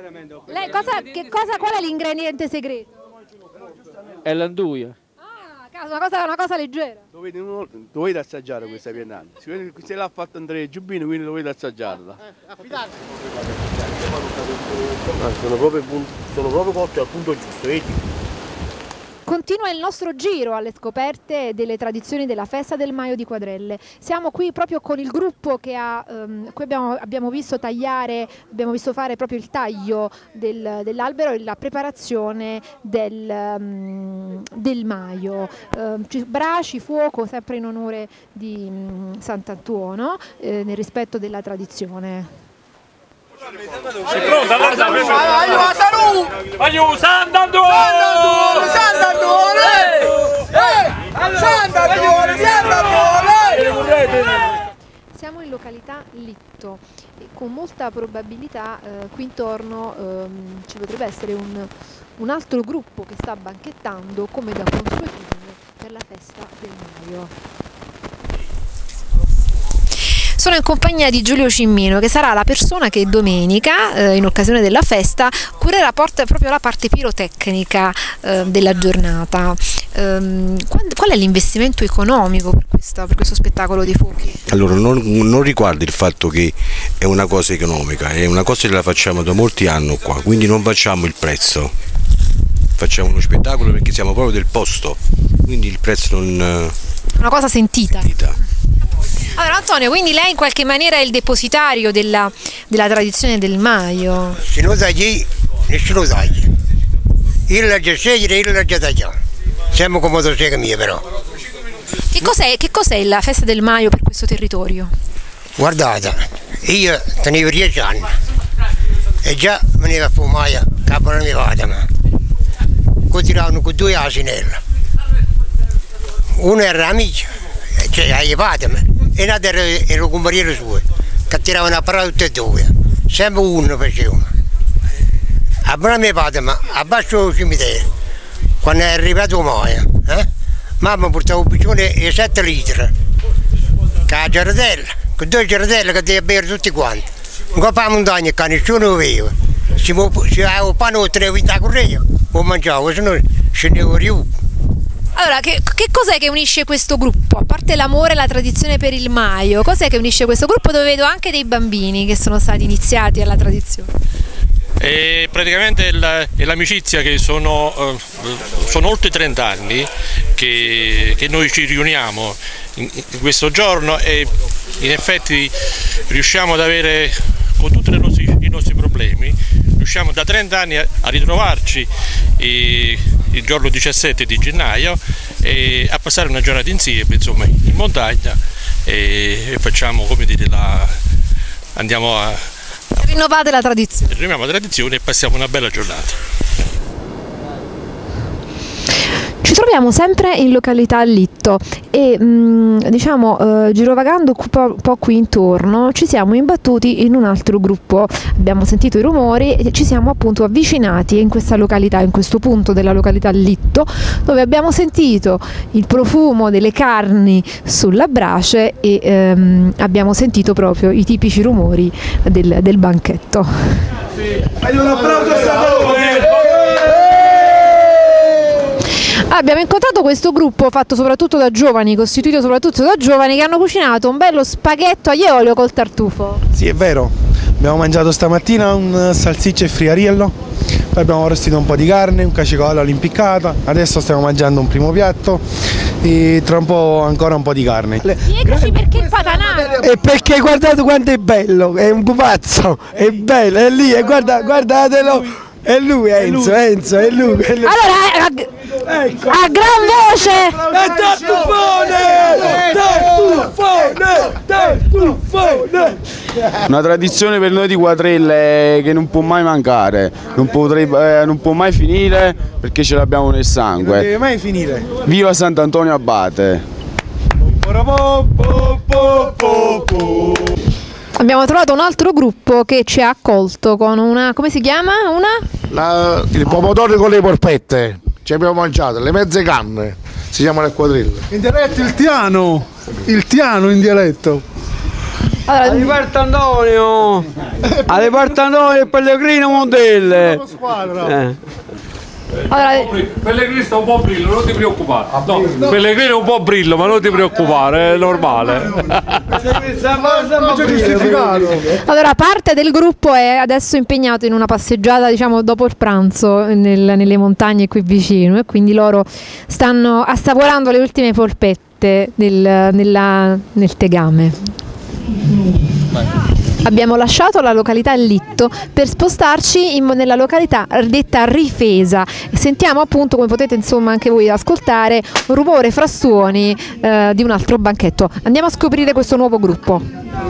Lei cosa, che cosa, qual è l'ingrediente segreto? È l'anduia. Ah, Una cosa, una cosa leggera. Dovete, dovete assaggiare questa piennata. Se l'ha fatta Andrea Giubbino, quindi dovete assaggiarla. Eh, affidarsi. Sono proprio, sono proprio cotte al punto giusto, vedi? Continua il nostro giro alle scoperte delle tradizioni della festa del Maio di Quadrelle. Siamo qui proprio con il gruppo che ha, um, qui abbiamo, abbiamo visto tagliare, abbiamo visto fare proprio il taglio del, dell'albero e la preparazione del, um, del Maio. Uh, braci, fuoco, sempre in onore di um, Sant'Antuono, eh, nel rispetto della tradizione. Sei pronta? Aiuto, Sant'Antuono! Sant'Antuono! Sant'Antuono! Sant'Antuono! Siamo in località Litto e con molta probabilità eh, qui intorno ehm, ci potrebbe essere un, un altro gruppo che sta banchettando come da consuetudine per la festa del Maio. Sono in compagnia di Giulio Cimmino, che sarà la persona che domenica, eh, in occasione della festa, curerà proprio la parte pirotecnica eh, della giornata. Um, qual è l'investimento economico per, questa, per questo spettacolo di fuochi? Allora, non, non riguarda il fatto che è una cosa economica, è una cosa che la facciamo da molti anni qua, quindi non facciamo il prezzo, facciamo uno spettacolo perché siamo proprio del posto, quindi il prezzo non... Una cosa sentita. sentita. Allora Antonio, quindi lei in qualche maniera è il depositario della, della tradizione del Maio? Se non sai chi, nessuno sa chi. Io la già scegliere, io la già tagliare. Siamo come motosega mia però. Che cos'è, che cos'è la festa del Maio per questo territorio? Guardate, io tenevo dieci anni e già veniva a fumare capo alla mia padre. Continuavano con due asinelli. Uno era amico, cioè a mia padre, e l'altro era il compagniere suo, che tiravano a parlare tutte e due. Sempre uno facevano. A buona mia padre, ma a basso del cimitero, quando è arrivato Maio, eh? Mamma portava un bicchione e sette litri, con la giardella, con due giardelle che devi bere tutti quanti. Un po' a montagna che nessuno lo aveva, se aveva il pane o tre vita a correa, lo mangiavo, se no scendevo più. Allora, che, che cos'è che unisce questo gruppo? A parte l'amore e la tradizione per il Maio, cos'è che unisce questo gruppo dove vedo anche dei bambini che sono stati iniziati alla tradizione? E praticamente è l'amicizia che sono, eh, sono oltre trenta anni che, che noi ci riuniamo in, in questo giorno e in effetti riusciamo ad avere, con tutti i nostri, i nostri problemi, riusciamo da trenta anni a, a ritrovarci e, il giorno diciassette di gennaio e a passare una giornata insieme, insomma, in montagna e, e facciamo, come dire, la, andiamo a Rinnovate la tradizione. Rinnoviamo la tradizione e passiamo una bella giornata. Ci troviamo sempre in località Litto e mh, diciamo eh, girovagando un po', un po' qui intorno ci siamo imbattuti in un altro gruppo, abbiamo sentito i rumori e ci siamo appunto avvicinati in questa località, in questo punto della località Litto, dove abbiamo sentito il profumo delle carni sulla brace e ehm, abbiamo sentito proprio i tipici rumori del, del banchetto. Sì. Un applauso a Salone! Abbiamo incontrato questo gruppo fatto soprattutto da giovani, costituito soprattutto da giovani che hanno cucinato un bello spaghetto aglio e olio col tartufo. Sì, è vero, abbiamo mangiato stamattina un salsiccia e friariello, poi abbiamo arrostito un po' di carne, un cacicola all'impiccata, adesso stiamo mangiando un primo piatto e tra un po' ancora un po' di carne. Spiegaci perché il patanato? E perché guardate quanto è bello, è un pupazzo, è bello, è lì, e guarda, guardatelo. È lui, Enzo, Enzo, è lui. È lui. Allora, a, ecco. a gran voce! Tartufone! Tartufone! Tartufone! Una tradizione per noi di Quadrelle che non può mai mancare, non, potrebbe, eh, non può mai finire perché ce l'abbiamo nel sangue. Non deve mai finire. Viva Sant'Antonio Abate! Abbiamo trovato un altro gruppo che ci ha accolto con una, come si chiama? Una? La, il pomodoro con le polpette, ci abbiamo mangiato, le mezze canne, si chiama le Quadrelle. In dialetto il Tiano, il Tiano in dialetto. Allora, Aliberto Antonio, Aliberto Antonio e Pellegrino Montelle. Squadra. Eh. Allora, Pellegrino sta un po' brillo, non ti preoccupare. No, Pellegrino è un po' brillo, ma non ti preoccupare, è normale. allora, parte del gruppo è adesso impegnato in una passeggiata, diciamo, dopo il pranzo nel- nelle montagne qui vicino, e quindi loro stanno assaporando le ultime polpette del, nella- nel tegame. Abbiamo lasciato la località Litto per spostarci in- nella località detta Rifesa. Sentiamo appunto, come potete insomma anche voi ascoltare, un rumore, frastuoni eh, di un altro banchetto. Andiamo a scoprire questo nuovo gruppo.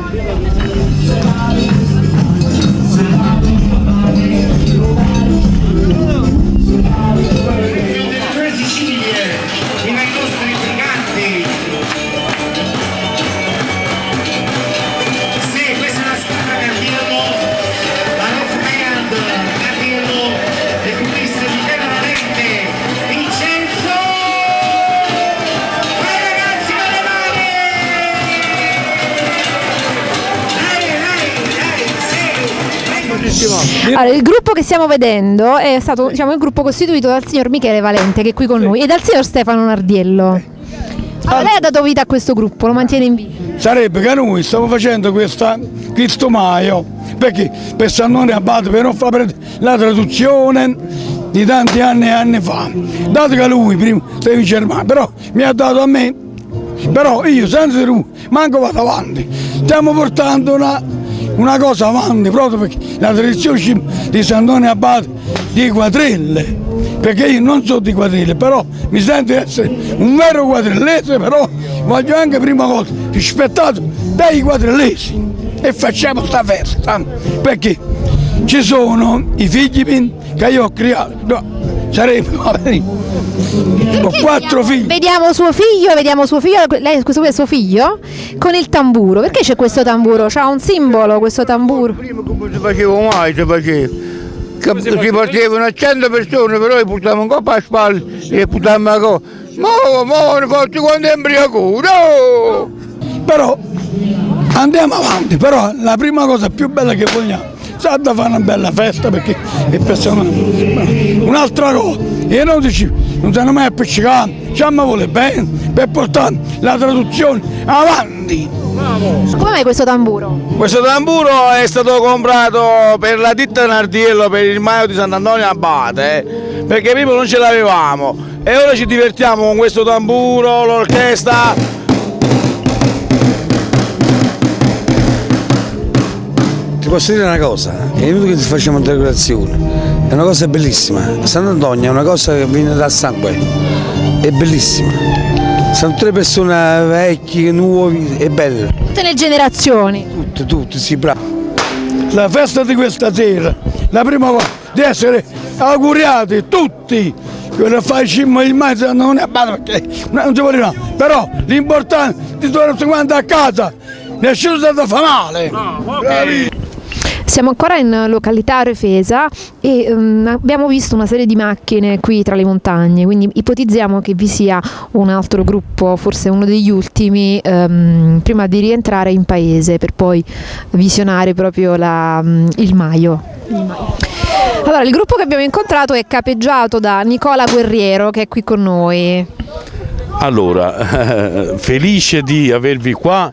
Allora, il gruppo che stiamo vedendo è stato, diciamo, il gruppo costituito dal signor Michele Valente, che è qui con noi, e dal signor Stefano Nardiello. Allora, lei ha dato vita a questo gruppo, lo mantiene in vita? Sarebbe che noi stiamo facendo questa, questo maio, perché per San Nonno Abate, per non fare la traduzione di tanti anni e anni fa, dato che lui prima stava in Germania, però mi ha dato a me, però io senza lui manco vado avanti, stiamo portando una, una cosa avanti proprio perché la tradizione di San Nonno Abate di Quadrelle, perché io non so di Quadrelle, però mi sento di essere un vero quadrellese, però voglio anche prima cosa rispettato dai quadrellesi e facciamo sta festa, perché ci sono i figli che io ho creato, no, sarebbero, ho quattro figli. Vediamo suo figlio, vediamo suo figlio, lei questo qui è suo figlio, con il tamburo. Perché c'è questo tamburo? C'ha un simbolo questo tamburo? Prima come si faceva mai, si faceva. Che si partivano a cento persone, però li portavamo un po' a spalle e portavamo a cosa. Ma, ma, ne faccio quando è embriaco, no! Però andiamo avanti, però la prima cosa più bella che vogliamo, sa da fare una bella festa perché è personale. Un'altra cosa, e non dici, non sanno mai appiccicare, ci mi vuole bene per portare la traduzione avanti. Come mai questo tamburo? Questo tamburo è stato comprato per la ditta Nardiello per il Maio di Sant'Antonio Abate, eh, perché prima non ce l'avevamo e ora ci divertiamo con questo tamburo, l'orchestra. Ti posso dire una cosa, è inutile che facciamo decorazione, è una cosa bellissima. Sant'Antonio è una cosa che viene dal sangue, è bellissima. Sono tre persone vecchie, nuovi e belle. Tutte le generazioni. Tutte, tutte, sì, bravo. La festa di questa sera, la prima cosa di essere augurati tutti, per fare il cimmo il mezzo non è abbato perché non si vuole no. Però l'importante è di tornare quanto a casa, nessuno è stato fa male. No, okay. Siamo ancora in località Refesa e um, abbiamo visto una serie di macchine qui tra le montagne, quindi ipotizziamo che vi sia un altro gruppo, forse uno degli ultimi, um, prima di rientrare in paese per poi visionare proprio la, um, il Maio. il Maio. Allora, il gruppo che abbiamo incontrato è capeggiato da Nicola Guerriero, che è qui con noi. Allora, felice di avervi qua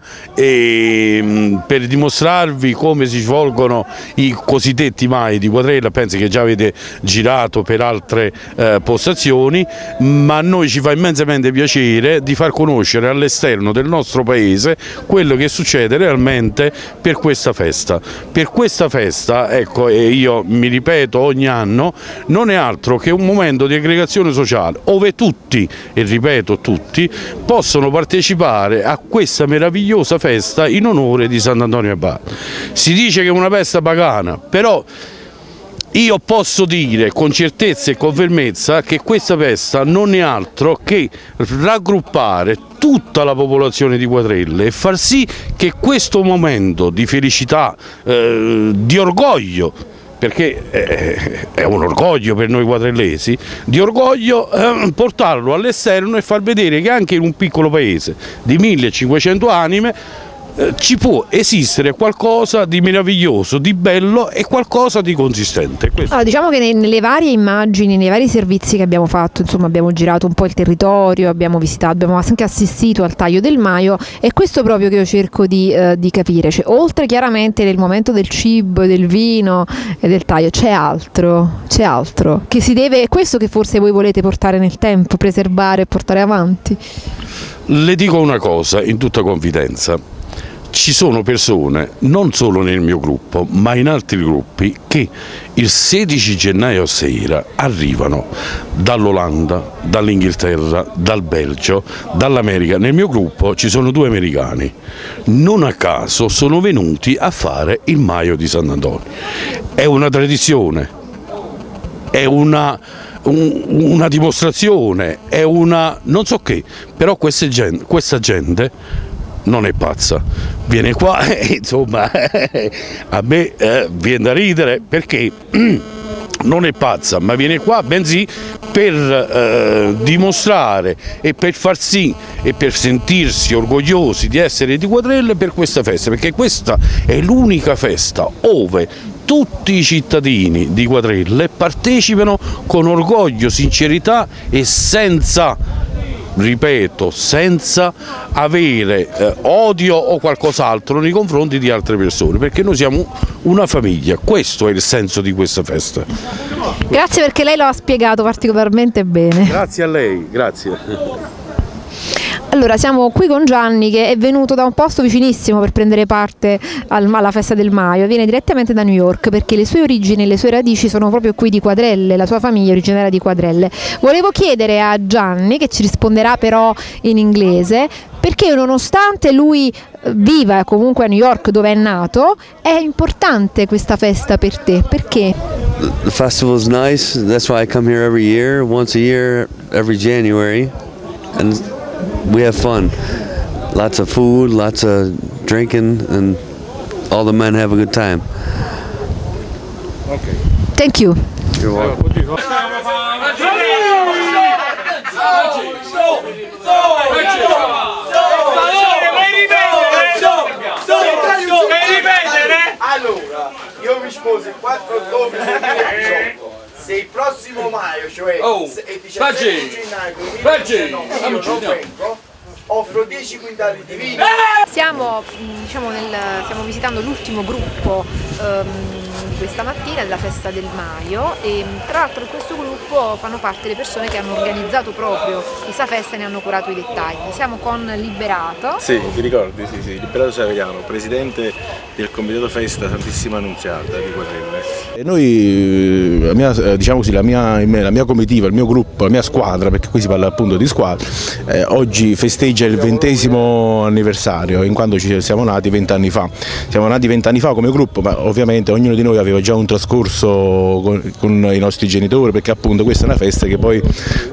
e per dimostrarvi come si svolgono i cosiddetti Mai di Quadrella. Penso che già avete girato per altre eh, postazioni, ma a noi ci fa immensamente piacere di far conoscere all'esterno del nostro paese quello che succede realmente per questa festa. Per questa festa, ecco, e io mi ripeto ogni anno, non è altro che un momento di aggregazione sociale, dove tutti, e ripeto tutti, possono partecipare a questa meravigliosa festa in onore di Sant'Antonio Abate. Si dice che è una festa pagana, però io posso dire con certezza e con fermezza che questa festa non è altro che raggruppare tutta la popolazione di Quadrelle e far sì che questo momento di felicità, eh, di orgoglio, perché è un orgoglio per noi quadrellesi, di orgoglio eh, portarlo all'esterno e far vedere che anche in un piccolo paese di millecinquecento anime eh, ci può esistere qualcosa di meraviglioso, di bello e qualcosa di consistente. Questo. Allora, diciamo che nelle varie immagini, nei vari servizi che abbiamo fatto, insomma abbiamo girato un po' il territorio, abbiamo visitato, abbiamo anche assistito al taglio del Maio, e questo proprio che io cerco di, eh, di capire, cioè, oltre chiaramente nel momento del cibo, del vino e del taglio, c'è altro, c'è altro che si deve, è questo che forse voi volete portare nel tempo, preservare e portare avanti. Le dico una cosa in tutta confidenza, ci sono persone, non solo nel mio gruppo, ma in altri gruppi, che il sedici gennaio sera arrivano dall'Olanda, dall'Inghilterra, dal Belgio, dall'America. Nel mio gruppo ci sono due americani, non a caso sono venuti a fare il Maio di Sant'Antonio. È una tradizione, è una... una dimostrazione, è una non so che, però questa gente, questa gente non è pazza, viene qua e insomma a me eh, viene da ridere perché non è pazza, ma viene qua bensì per eh, dimostrare e per far sì e per sentirsi orgogliosi di essere di Quadrelle per questa festa, perché questa è l'unica festa dove tutti i cittadini di Quadrelle partecipano con orgoglio, sincerità e senza, ripeto, senza avere eh, odio o qualcos'altro nei confronti di altre persone, perché noi siamo una famiglia, questo è il senso di questa festa. Grazie, perché lei lo ha spiegato particolarmente bene. Grazie a lei, grazie. Allora, siamo qui con Gianni, che è venuto da un posto vicinissimo per prendere parte al, alla festa del Maio, viene direttamente da New York perché le sue origini e le sue radici sono proprio qui di Quadrelle, la sua famiglia è originaria di Quadrelle. Volevo chiedere a Gianni, che ci risponderà però in inglese, perché nonostante lui viva comunque a New York dove è nato, è importante questa festa per te, perché? The festival is nice, that's why I come here every year, once a year, every January, and we have fun. Lots of food, lots of drinking, and all the men have a good time. Okay. Thank you. You're welcome. Allora, io mi sposo il quattro ottobre duemiladiciotto. Se il prossimo Maio, cioè oh, il diciassette gennaio duemiladiciannove, io non vengo, offro dieci quintali di vino. Siamo, diciamo, nel, stiamo visitando l'ultimo gruppo um, di questa mattina della festa del Maio, e tra l'altro in questo gruppo fanno parte le persone che hanno organizzato proprio questa festa e ne hanno curato i dettagli. Siamo con Liberato. Sì, ti ricordi? Sì, sì, Liberato Saviano, presidente del Comitato Festa Santissima Annunziata di Quadrelle. E noi, la mia, diciamo così, la mia, la mia comitiva, il mio gruppo, la mia squadra, perché qui si parla appunto di squadra, eh, oggi festeggia il ventesimo anniversario, in quanto ci siamo nati vent'anni fa. Siamo nati vent'anni fa come gruppo, ma ovviamente ognuno di noi aveva già un trascorso con, con i nostri genitori, perché appunto questa è una festa che poi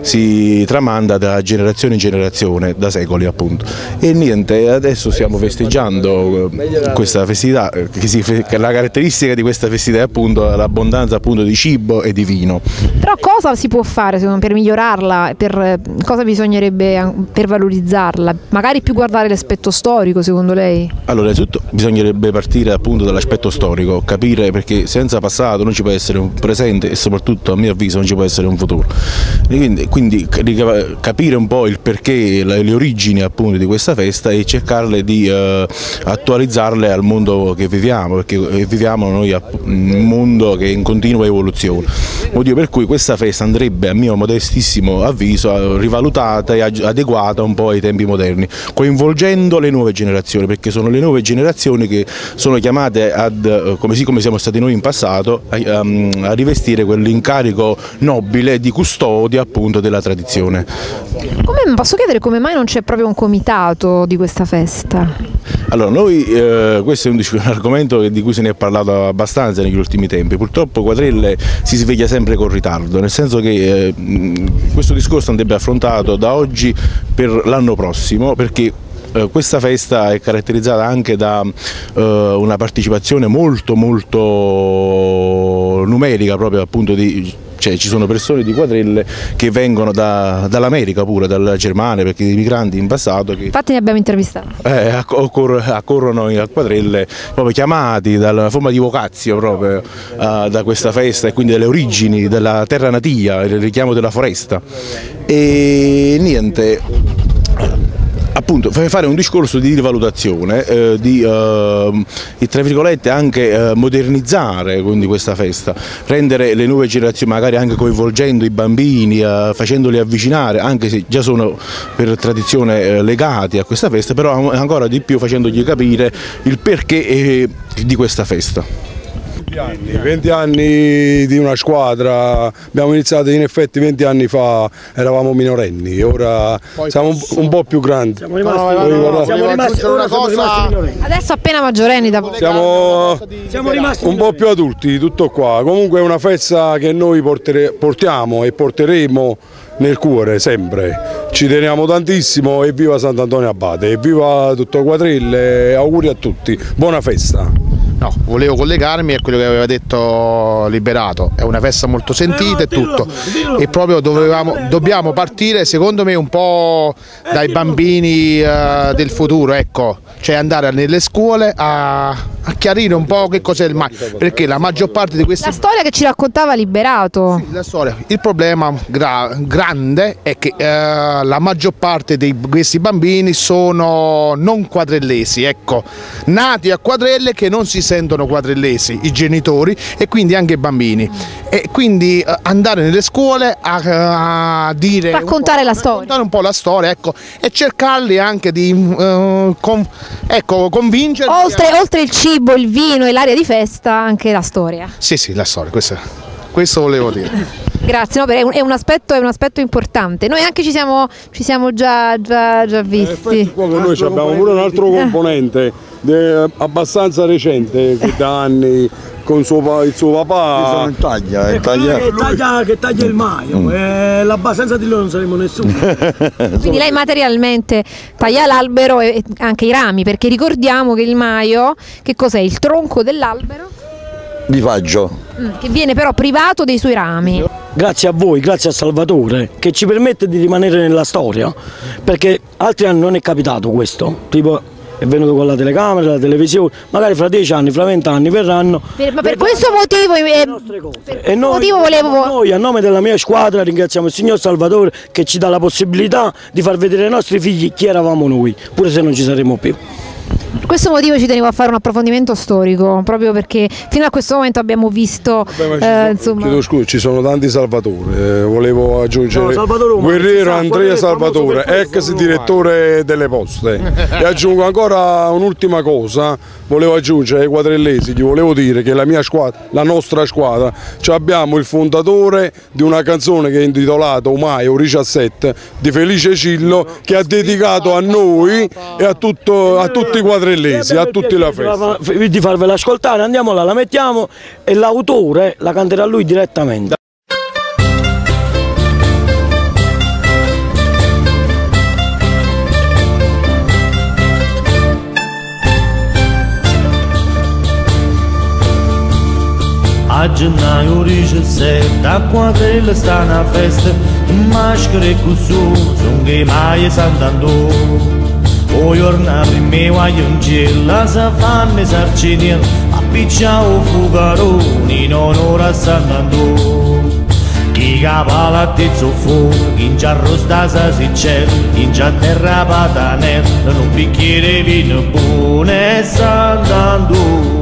si tramanda da generazione in generazione, da secoli appunto. E niente, adesso stiamo festeggiando questa festività, che si, che la caratteristica di questa festività è appunto l'abbondanza appunto di cibo e di vino. Però cosa si può fare secondo me per migliorarla, per, cosa bisognerebbe per valorizzarla? Magari più guardare l'aspetto storico, secondo lei? Allora, innanzitutto bisognerebbe partire appunto dall'aspetto storico, capire, perché senza passato non ci può essere un presente e soprattutto a mio avviso non ci può essere un futuro. Quindi, quindi capire un po' il perché, le origini appunto di questa festa e cercarle di eh, attualizzarle al mondo che viviamo, perché viviamo noi in un mondo che è in continua evoluzione. Motivo per cui questa festa andrebbe, a mio modestissimo avviso, rivalutata e adeguata un po' ai tempi moderni, coinvolgendo le nuove generazioni, perché sono le nuove generazioni che sono chiamate ad, come sì come siamo stati noi in passato, a, a rivestire quell'incarico nobile di custodia appunto della tradizione. Come, posso chiedere come mai non c'è proprio un comitato di questa festa? Allora, noi, eh, questo è un, un argomento di cui se ne è parlato abbastanza negli ultimi tempi. Purtroppo Quadrelle si sveglia sempre con ritardo, nel senso che eh, questo discorso andrebbe affrontato da oggi per l'anno prossimo, perché eh, questa festa è caratterizzata anche da eh, una partecipazione molto molto numerica, proprio appunto di cioè ci sono persone di Quadrelle che vengono da, dall'America pure, dalla Germania, perché i migranti in passato che Infatti ne abbiamo intervistato. eh, accor accorrono a Quadrelle proprio chiamati dalla forma di vocazio proprio uh, da questa festa e quindi dalle origini della terra natia, il richiamo della foresta e niente. Appunto fare un discorso di rivalutazione, eh, di, eh, di tra virgolette anche eh, modernizzare quindi questa festa, rendere le nuove generazioni magari anche coinvolgendo i bambini, eh, facendoli avvicinare, anche se già sono per tradizione eh, legati a questa festa, però ancora di più facendogli capire il perché eh, di questa festa. venti anni di una squadra, abbiamo iniziato in effetti venti anni fa, eravamo minorenni, ora Poi siamo un, un po' più grandi. Siamo rimasti, no, no, no, no, siamo rimasti, una cosa... Adesso appena maggiorenni da poco. Siamo, siamo rimasti un po' più adulti, tutto qua. Comunque è una festa che noi portere, portiamo e porteremo nel cuore sempre. Ci teniamo tantissimo e viva Sant'Antonio Abate, e viva tutto Quadrelle, auguri a tutti, buona festa. No, volevo collegarmi a quello che aveva detto Liberato, è una festa molto sentita e tutto, e proprio dovevamo, dobbiamo partire secondo me un po' dai bambini uh, del futuro, ecco, cioè andare nelle scuole a, a chiarire un po' che cos'è il Maio, perché la maggior parte di questi... La storia che ci raccontava Liberato. Sì, la storia. Il problema gra grande è che uh, la maggior parte di questi bambini sono non quadrellesi, ecco, nati a Quadrelle che non si sentono quadrellesi, i genitori e quindi anche i bambini, e quindi uh, andare nelle scuole a, a dire raccontare la storia, raccontare un po' la storia, ecco, e cercarli anche di uh, con, ecco, convincere oltre, a... oltre il cibo, il vino e l'aria di festa, anche la storia. Sì, sì, la storia, questo, questo volevo dire. Grazie, no, è, un, è, un aspetto, è un aspetto importante. Noi anche ci siamo, ci siamo già, già, già visti. Eh, qua con noi abbiamo pure un altro componente de, abbastanza recente, che da anni con suo, il suo papà sono in taglia, è taglia... Che, taglia, che taglia il Maio, mm. eh, la base senza di loro non saremo nessuno. Quindi lei materialmente taglia l'albero e anche i rami, perché ricordiamo che il Maio, che cos'è? Il tronco dell'albero? Di faggio. Mm, che viene però privato dei suoi rami. Grazie a voi, grazie a Salvatore, che ci permette di rimanere nella storia, perché altri anni non è capitato questo, tipo è venuto con la telecamera, la televisione, magari fra dieci anni, fra venti anni verranno. Per, ma per questo motivo, eh, per e noi, motivo volevo... noi, a nome della mia squadra, ringraziamo il signor Salvatore che ci dà la possibilità di far vedere ai nostri figli chi eravamo noi, pure se non ci saremo più. Per questo motivo ci tenevo a fare un approfondimento storico, proprio perché fino a questo momento abbiamo visto... Vabbè, eh, insomma... Chiedo scusa, ci sono tanti Salvatore, eh, volevo aggiungere no, Guerriero Andrea Salvatore, ex direttore delle poste. E aggiungo ancora un'ultima cosa, volevo aggiungere ai quadrellesi, gli volevo dire che la mia squadra, la nostra squadra, cioè abbiamo il fondatore di una canzone che è intitolata Maio diciassette di Felice Cillo, che ha dedicato a noi e a, tutto, a tutti i quadrellesi, a tutti la festa. Di farvela ascoltare, andiamola, la mettiamo e l'autore la canterà lui direttamente. A gennaio diciassette a Quadrelle sta una festa, maschere con su, sono che mai Sant'Antonio. O giorno prima voglio in cielo, la savanna e sarcinella, appicciavo fugaroni in onore a Sant'Antonio. Chi capala a tezzo fuoco, chi ci arrosta sa si c'è, chi ci atterra patanella, un bicchiere vino buono e Sant'Antonio.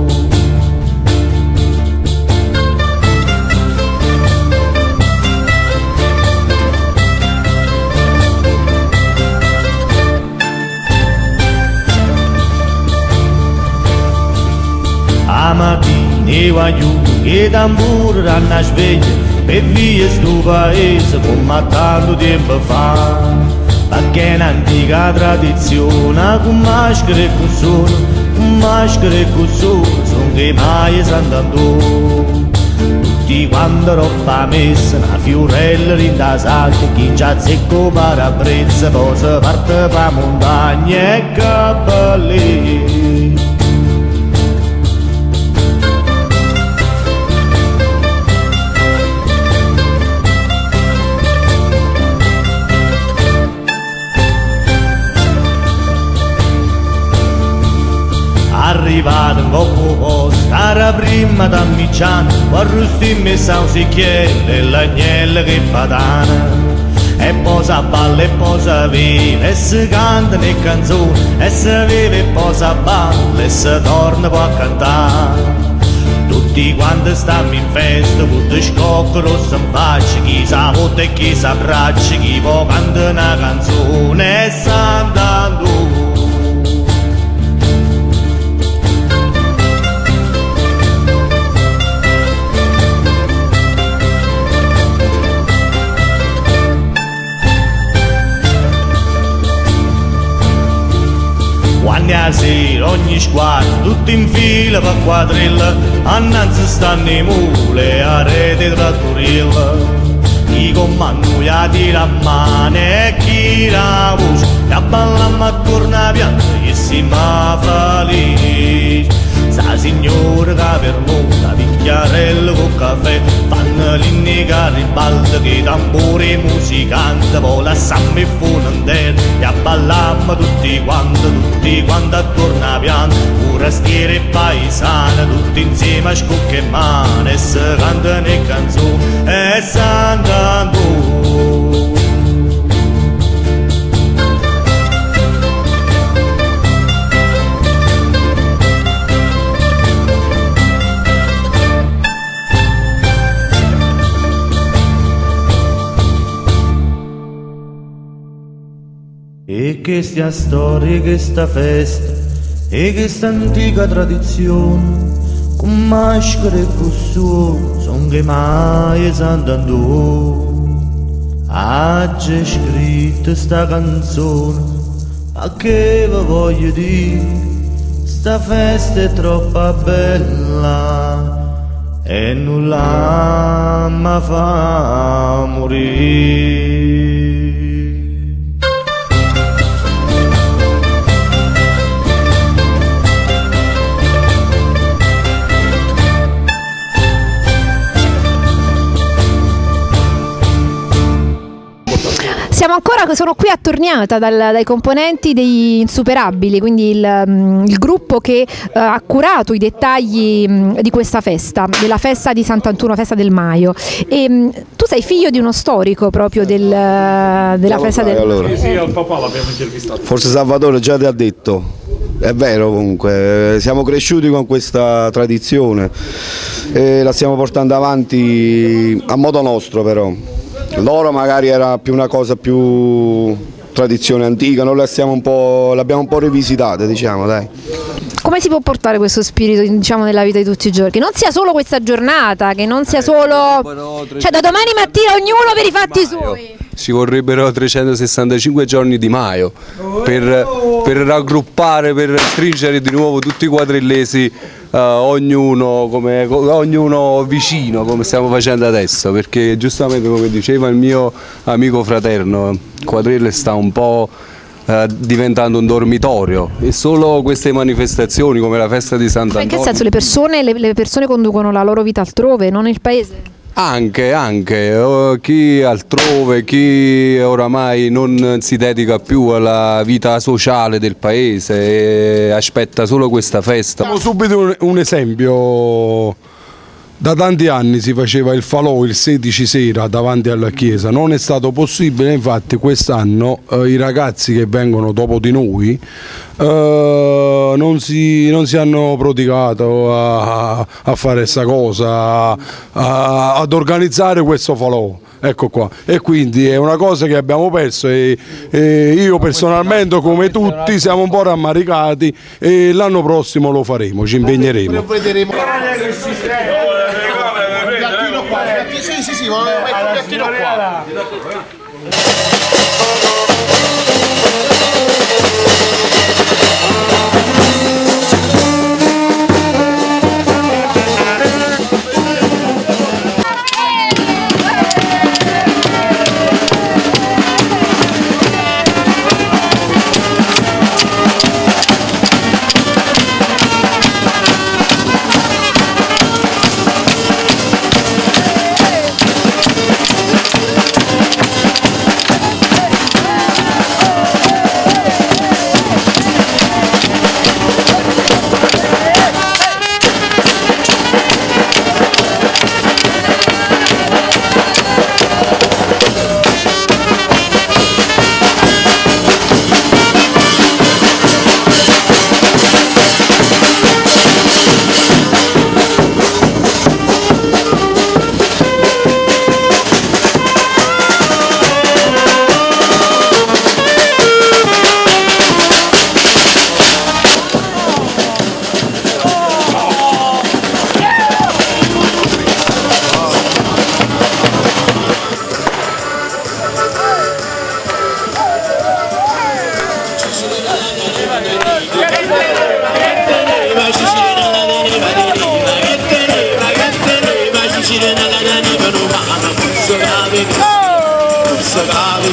A mattina e voglio che tamburo ranno sveglia per via sto paese come tanto tempo fa, perché è un'antica tradizione con maschere e con sole, con maschere e con sole sono che mai Sant'Antonio. Tutti quando roba messa una fiorella in da sacca, chi già zecco parabrezza poi si parte per montagna e cappelli. arrivato in coppo posto, era prima da Micciano, arrosti in messa un sicchiere e l'agnello che patana. E poi si balla e poi si vive, e si cantano le canzoni, e si vive e poi si balla e si torna poi a cantare. Tutti quanti stanno in festa, tutti scocco rosso in faccia, chi sa motta e chi sa abbraccia, chi può cantare una canzone e sta andando. Quando a sera ogni squadra, tutti in fila per quadrilla, annanzi stanno i mule a rete trattorilla. Chi comanda gli tira a mano e chi la voce, e balliamo attorno a pianta e si ma felice. Sa signora che per monta, picchiarello con caffè, fanno l'inni Garibaldi che tamburi musicanti, poi la samma e fonandera, e a balliamo tutti quanti, tutti quanti attorno a pianta, forastieri e paesani, tutti insieme a scocche e mani, e si cantano le canzoni, e si andando. E questa storia, questa festa, e questa antica tradizione, con maschere e con suono, son che mai s'andando. Oggi è scritta sta canzone, a che vi voglio dire, sta festa è troppo bella, e nulla mi fa morire. Siamo ancora, sono qui attorniata dal, dai componenti degli Insuperabili, quindi il, il gruppo che uh, ha curato i dettagli um, di questa festa, della festa di Sant'Antuono, festa del Maio. E, um, tu sei figlio di uno storico proprio del, uh, della festa del Maio. Allora. Sì, sì, al papà l'abbiamo intervistato. Forse Salvatore già ti ha detto, è vero comunque, siamo cresciuti con questa tradizione e la stiamo portando avanti a modo nostro però. Loro magari era più una cosa più tradizione antica, noi l'abbiamo un po', l'abbiamo un po' rivisitata, diciamo, dai. Come si può portare questo spirito, diciamo, nella vita di tutti i giorni? Che non sia solo questa giornata, che non sia solo... Cioè da domani mattina ognuno per i fatti suoi. Ci vorrebbero trecentosessantacinque giorni di Maio per, per raggruppare, per stringere di nuovo tutti i quadrillesi, uh, ognuno, come, ognuno vicino, come stiamo facendo adesso, perché giustamente come diceva il mio amico fraterno, Quadrille sta un po' uh, diventando un dormitorio e solo queste manifestazioni come la festa di Sant'Antonio... In che senso le persone, le, le persone conducono la loro vita altrove, non nel paese? Anche, anche, chi altrove, chi oramai non si dedica più alla vita sociale del paese e aspetta solo questa festa. Facciamo subito un, un esempio, da tanti anni si faceva il falò il sedici sera davanti alla chiesa, non è stato possibile, infatti quest'anno eh, i ragazzi che vengono dopo di noi Uh, non, si, non si hanno prodigato a, a fare questa cosa, a, a, ad organizzare questo falò, ecco qua, e quindi è una cosa che abbiamo perso e, e io personalmente come tutti siamo un po' rammaricati e l'anno prossimo lo faremo, ci impegneremo. Sì, sì, sì, volevo mettere un piattino qua.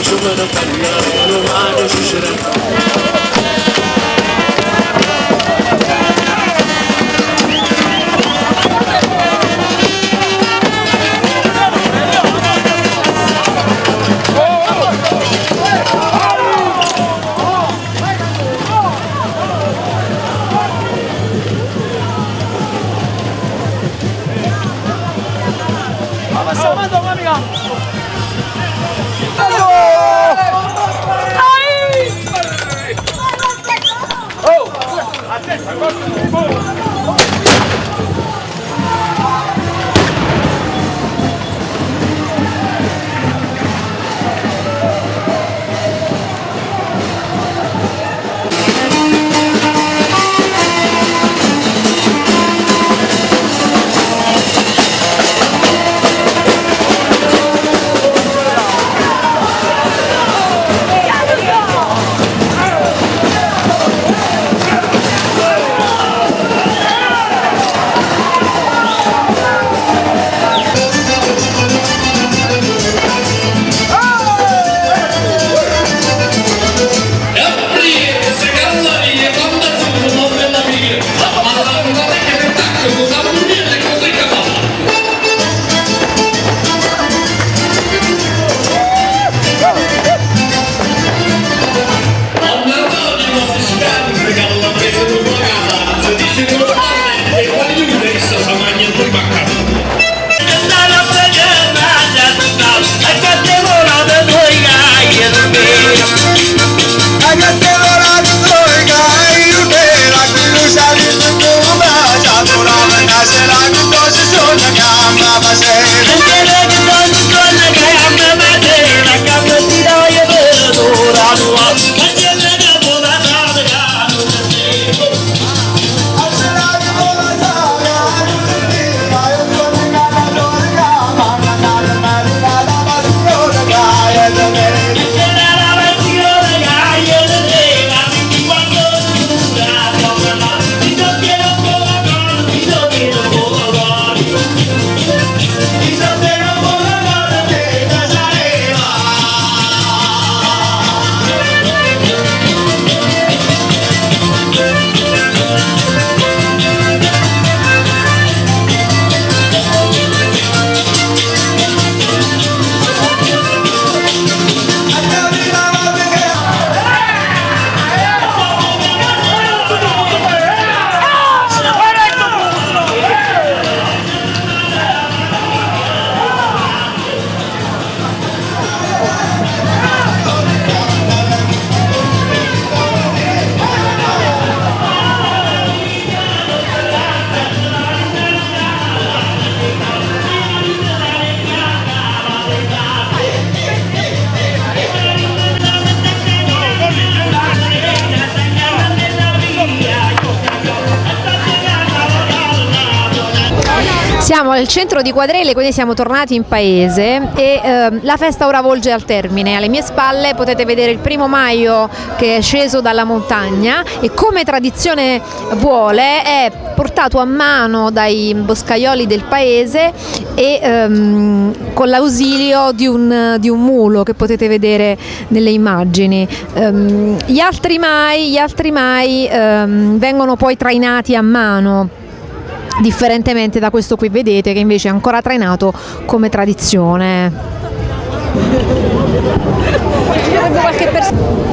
Siamo al centro di Quadrelle, quindi siamo tornati in paese e eh, la festa ora volge al termine. Alle mie spalle potete vedere il primo Maio che è sceso dalla montagna e, come tradizione vuole, è portato a mano dai boscaioli del paese e ehm, con l'ausilio di un, di un mulo che potete vedere nelle immagini. Ehm, gli altri mai, gli altri mai ehm, vengono poi trainati a mano, differentemente da questo qui vedete che invece è ancora trainato come tradizione. Qualche persona.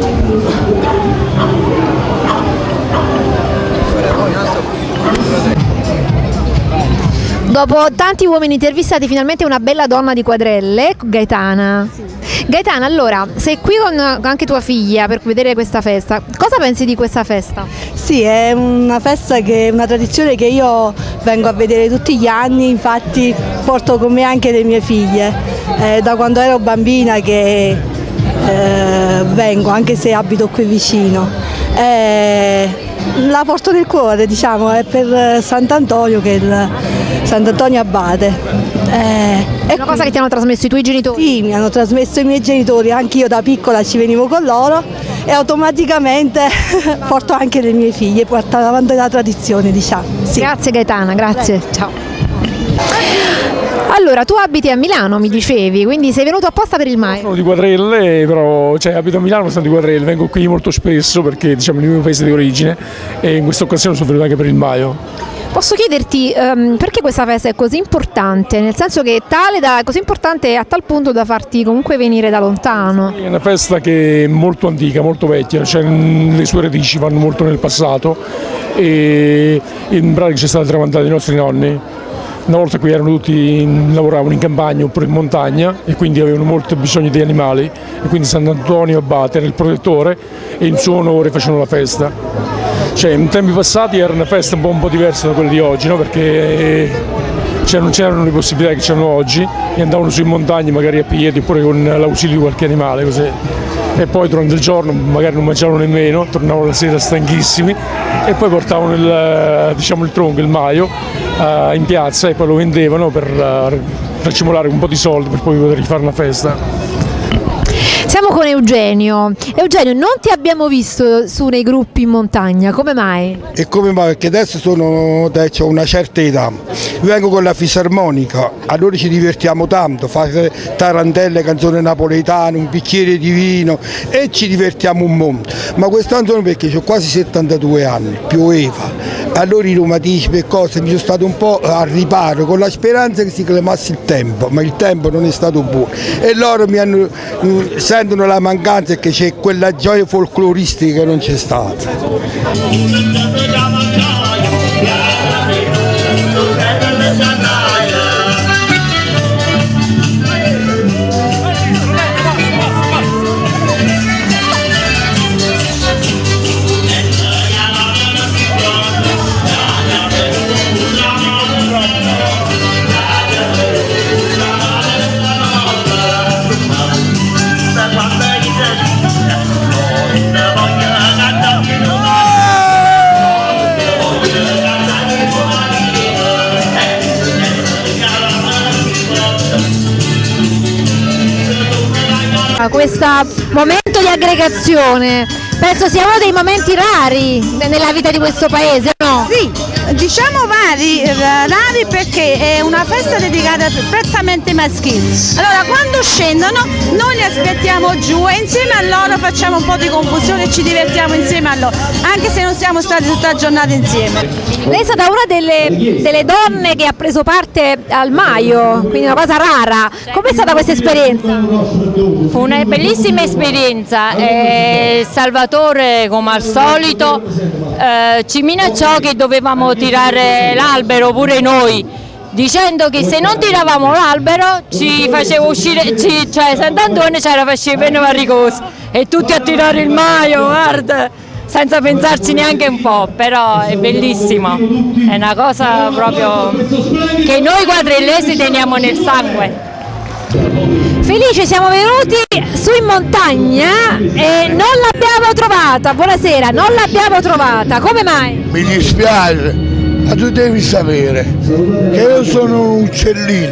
Dopo tanti uomini intervistati, finalmente una bella donna di Quadrelle, Gaetana. Sì. Gaetana, allora, sei qui con anche tua figlia per vedere questa festa. Cosa pensi di questa festa? Sì, è una festa che è una tradizione che io vengo a vedere tutti gli anni, infatti porto con me anche le mie figlie. Eh, da quando ero bambina che eh, vengo, anche se abito qui vicino. Eh, la porto nel cuore, diciamo, è per Sant'Antonio, che è il Sant'Antonio Abate. Eh, è una cosa che ti hanno trasmesso i tuoi genitori? Sì, mi hanno trasmesso i miei genitori, anche io da piccola ci venivo con loro e automaticamente porto anche le mie figlie, portando avanti la tradizione, diciamo. Sì. Grazie Gaetana, grazie. Prego. Ciao. Allora, tu abiti a Milano, mi dicevi, quindi sei venuto apposta per il Maio? Sono di Quadrelle, però cioè, abito a Milano, sono di Quadrelle, vengo qui molto spesso perché diciamo, è il mio paese di origine e in questa occasione sono venuto anche per il Maio. Posso chiederti um, perché questa festa è così importante, nel senso che è tale da, è così importante a tal punto da farti comunque venire da lontano? È una festa che è molto antica, molto vecchia, cioè, le sue radici vanno molto nel passato e in pratica c'è stata tramandata dai nostri nonni. Una volta qui erano tutti, in, lavoravano in campagna oppure in montagna e quindi avevano molto bisogno di animali e quindi Sant'Antonio Abate era il protettore e in suo onore facevano la festa. Cioè, in tempi passati era una festa un po', un po' diversa da quella di oggi, no? Perché cioè, non c'erano le possibilità che c'erano oggi e andavano su in montagna magari a piedi oppure con l'ausilio di qualche animale così. E poi durante il giorno magari non mangiavano nemmeno, tornavano la sera stanchissimi e poi portavano il, diciamo, il tronco, il Maio uh, in piazza e poi lo vendevano per uh, racimolare un po' di soldi per poi poter rifare una festa. Siamo con Eugenio. Eugenio, non ti abbiamo visto su nei gruppi in montagna, come mai? E come mai? Perché adesso sono, ho una certa età, vengo con la fisarmonica, allora ci divertiamo tanto, fare tarantelle, canzoni napoletane, un bicchiere di vino e ci divertiamo un mondo. Ma quest'anno perché ho quasi settantadue anni, pioveva, allora i reumatismi e cose mi sono stato un po' a riparo con la speranza che si calmasse il tempo, ma il tempo non è stato buono e loro mi hanno, sentono la mancanza che c'è quella gioia folcloristica che non c'è stata. Questo momento di aggregazione penso sia uno dei momenti rari nella vita di questo paese, no? Sì, diciamo vari, rari perché è una festa dedicata prettamente ai maschili. Allora quando scendono noi li aspettiamo giù e insieme a loro facciamo un po' di confusione e ci divertiamo insieme a loro, anche se non siamo stati tutta la giornata insieme. Lei è stata una delle, delle donne che ha preso parte al Maio, quindi una cosa rara. Com'è stata questa esperienza? Fu una bellissima esperienza, eh, Salvatore come al solito eh, ci minacciò che dovevamo tirare l'albero pure noi, dicendo che se non tiravamo l'albero ci faceva uscire, ci, cioè Sant'Antonio ce la faceva in Varicosa e tutti a tirare il Maio, guarda, senza pensarci neanche un po', però è bellissimo, è una cosa proprio che noi quadrellesi teniamo nel sangue. Felice, siamo venuti su in montagna e non l'abbiamo trovata, buonasera, non l'abbiamo trovata, come mai? Mi dispiace, ma tu devi sapere che io sono un uccellino,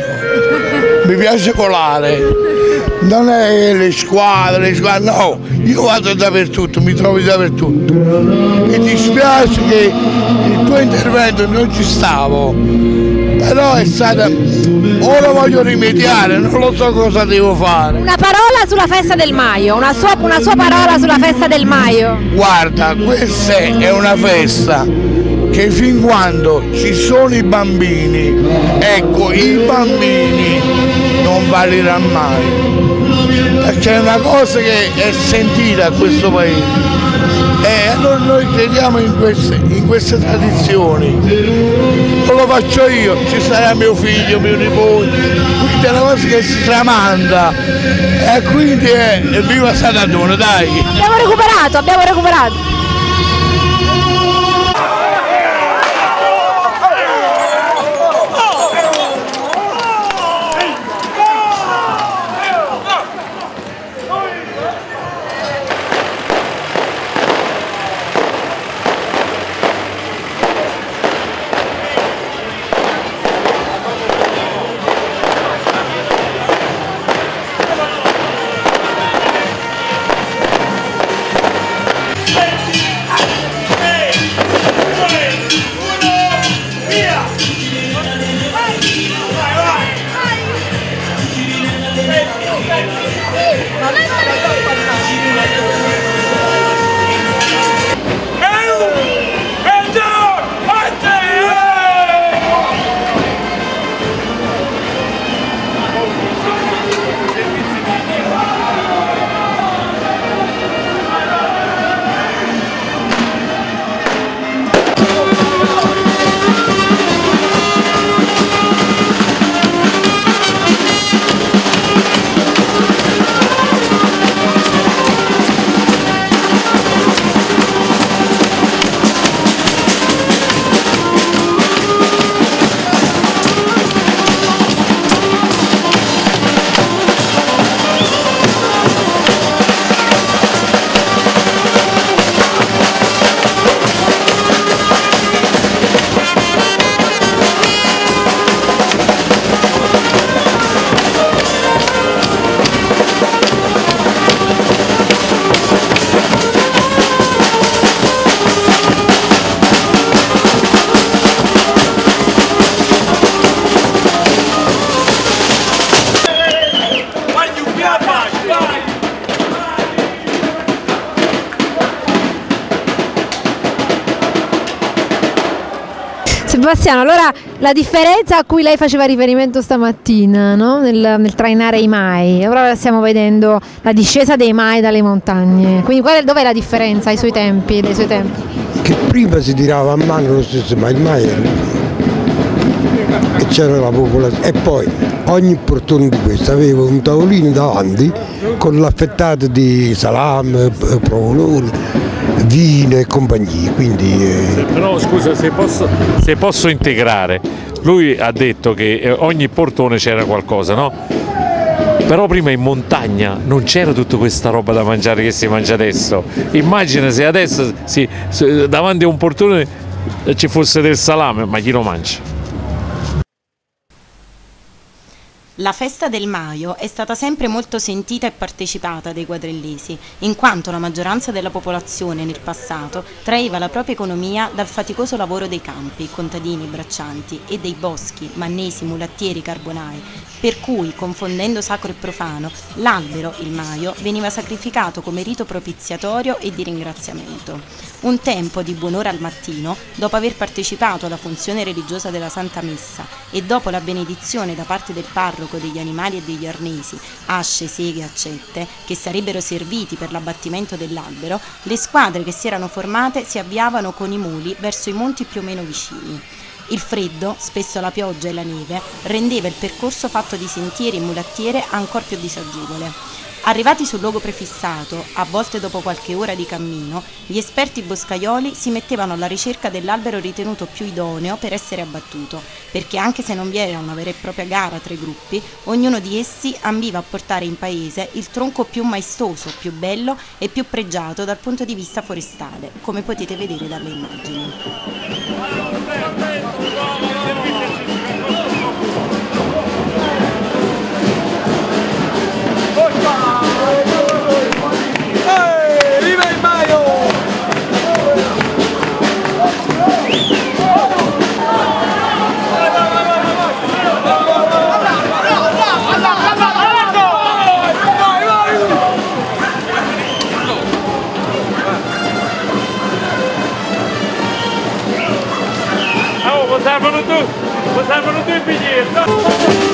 mi piace volare, non è le squadre, le squadre, no, io vado dappertutto, mi trovi dappertutto. Mi dispiace che il tuo intervento non ci stavo, però è stata, ora voglio rimediare, non lo so cosa devo fare. Una parola sulla festa del Maio, una sua, una sua parola sulla festa del Maio. Guarda, questa è una festa che fin quando ci sono i bambini, ecco, i bambini non valirà mai, perché è una cosa che è sentita a questo paese. E allora noi crediamo in queste, in queste tradizioni, non lo faccio io, ci sarà mio figlio, mio nipote, quindi è una cosa che si tramanda e quindi è, è viva Sant'Antonio, dai! Abbiamo recuperato, abbiamo recuperato! Hey! Sebastiano, allora la differenza a cui lei faceva riferimento stamattina, no? nel, nel trainare i mai, ora stiamo vedendo la discesa dei mai dalle montagne, quindi qual è, dov'è la differenza ai suoi tempi, dei suoi tempi? Che prima si tirava a mano lo stesso, ma il mai e c'era la popolazione, e poi ogni portone di questo aveva un tavolino davanti con l'affettato di salame, provolone, vino e compagnia, quindi eh... però scusa, se posso, se posso integrare, lui ha detto che ogni portone c'era qualcosa, no? Però prima in montagna non c'era tutta questa roba da mangiare che si mangia adesso. Immagina se adesso si, davanti a un portone ci fosse del salame, ma chi lo mangia? La festa del Maio è stata sempre molto sentita e partecipata dai quadrellesi, in quanto la maggioranza della popolazione nel passato traeva la propria economia dal faticoso lavoro dei campi, contadini, braccianti e dei boschi, mannesi, mulattieri, carbonai, per cui, confondendo sacro e profano, l'albero, il Maio, veniva sacrificato come rito propiziatorio e di ringraziamento. Un tempo di buon'ora al mattino, dopo aver partecipato alla funzione religiosa della Santa Messa e dopo la benedizione da parte del parroco degli animali e degli arnesi, asce, seghe, accette, che sarebbero serviti per l'abbattimento dell'albero, le squadre che si erano formate si avviavano con i muli verso i monti più o meno vicini. Il freddo, spesso la pioggia e la neve, rendeva il percorso fatto di sentieri e mulattiere ancor più disagevole. Arrivati sul luogo prefissato, a volte dopo qualche ora di cammino, gli esperti boscaioli si mettevano alla ricerca dell'albero ritenuto più idoneo per essere abbattuto, perché anche se non vi era una vera e propria gara tra i gruppi, ognuno di essi ambiva a portare in paese il tronco più maestoso, più bello e più pregiato dal punto di vista forestale, come potete vedere dalle immagini. Viva il Maio! Oh, lo servono tu, lo servono tu il biglietto!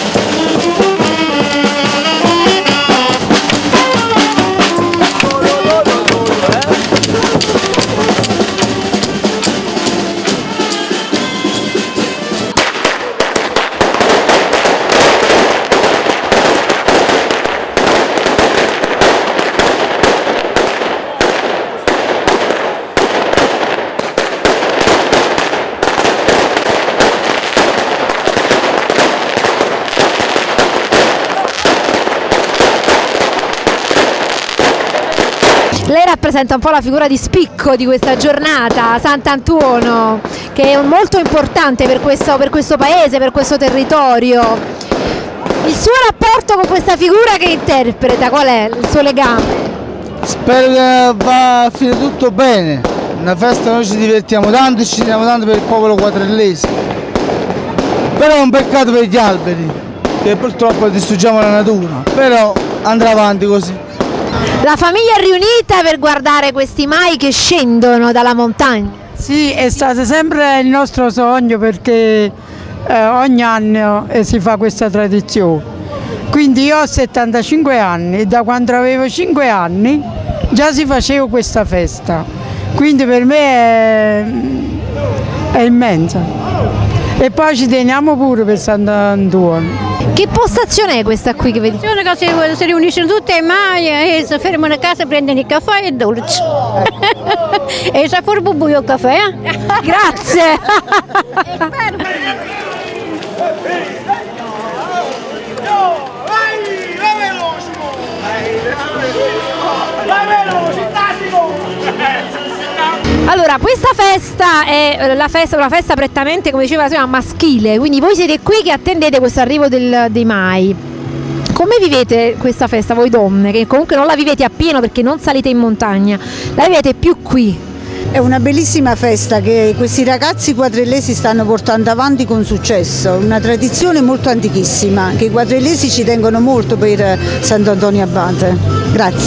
Lei rappresenta un po' la figura di spicco di questa giornata, Sant'Antuono, che è molto importante per questo, per questo paese, per questo territorio. Il suo rapporto con questa figura che interpreta, qual è il suo legame? Spero che va a finire tutto bene, una festa noi ci divertiamo tanto e ci teniamo tanto per il popolo quadrellese, però è un peccato per gli alberi, che purtroppo distruggiamo la natura, però andrà avanti così. La famiglia è riunita per guardare questi mai che scendono dalla montagna? Sì, è stato sempre il nostro sogno perché eh, ogni anno eh, si fa questa tradizione. Quindi io ho settantacinque anni e da quando avevo cinque anni già si faceva questa festa. Quindi per me è, è immensa. E poi ci teniamo pure per Sant'Antuono. Che postazione è questa qui che vedi? Che si, si riuniscono tutte le mai e si fermano a casa, prendono il caffè e il dolce. E se fuori buio il caffè? Eh? Grazie! Allora, questa festa è la festa, una festa prettamente, come diceva la signora, maschile, quindi voi siete qui che attendete questo arrivo del, dei mai. Come vivete questa festa voi donne, che comunque non la vivete appieno perché non salite in montagna, la vivete più qui? È una bellissima festa che questi ragazzi quadrellesi stanno portando avanti con successo, una tradizione molto antichissima che i quadrellesi ci tengono molto per Sant'Antonio Abate. Grazie.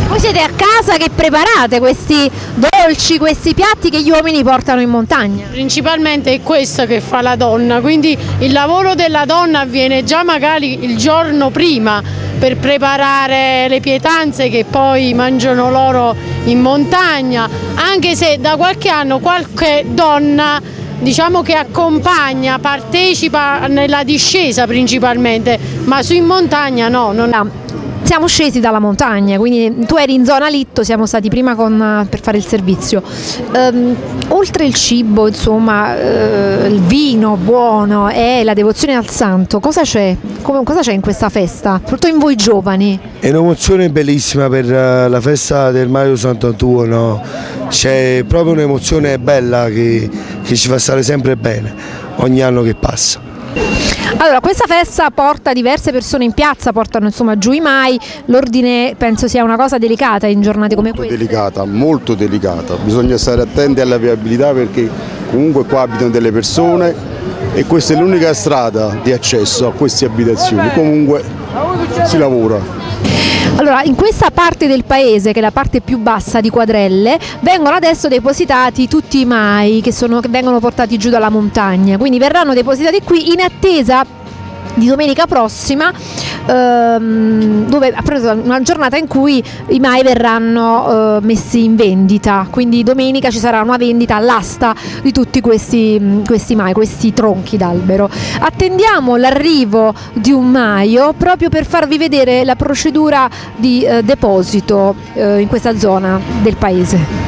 Voi siete a casa che preparate questi dolci, questi piatti che gli uomini portano in montagna? Principalmente è questo che fa la donna, quindi il lavoro della donna avviene già magari il giorno prima per preparare le pietanze che poi mangiano loro in montagna, anche se da qualche anno qualche donna, diciamo, che accompagna, partecipa nella discesa principalmente, ma su in montagna no. Non... Siamo scesi dalla montagna, quindi tu eri in zona Litto, siamo stati prima con, per fare il servizio. Um, oltre il cibo, insomma, uh, il vino buono e la devozione al santo, cosa c'è? Cosa c'è in questa festa? Soprattutto in voi giovani? È un'emozione bellissima per la festa del Maio Sant'Antuono, c'è proprio un'emozione bella che, che ci fa stare sempre bene ogni anno che passa. Allora, questa festa porta diverse persone in piazza, portano insomma giù i mai, l'ordine penso sia una cosa delicata in giornate come queste. Delicata, molto delicata, bisogna stare attenti alla viabilità perché comunque qua abitano delle persone e questa è l'unica strada di accesso a queste abitazioni, comunque si lavora. Allora, in questa parte del paese, che è la parte più bassa di Quadrelle, vengono adesso depositati tutti i mai che, sono, che vengono portati giù dalla montagna, quindi verranno depositati qui in attesa di domenica prossima, ehm, dove una giornata in cui i mai verranno eh, messi in vendita, quindi domenica ci sarà una vendita all'asta di tutti questi, questi mai, questi tronchi d'albero. Attendiamo l'arrivo di un maio proprio per farvi vedere la procedura di eh, deposito eh, in questa zona del paese.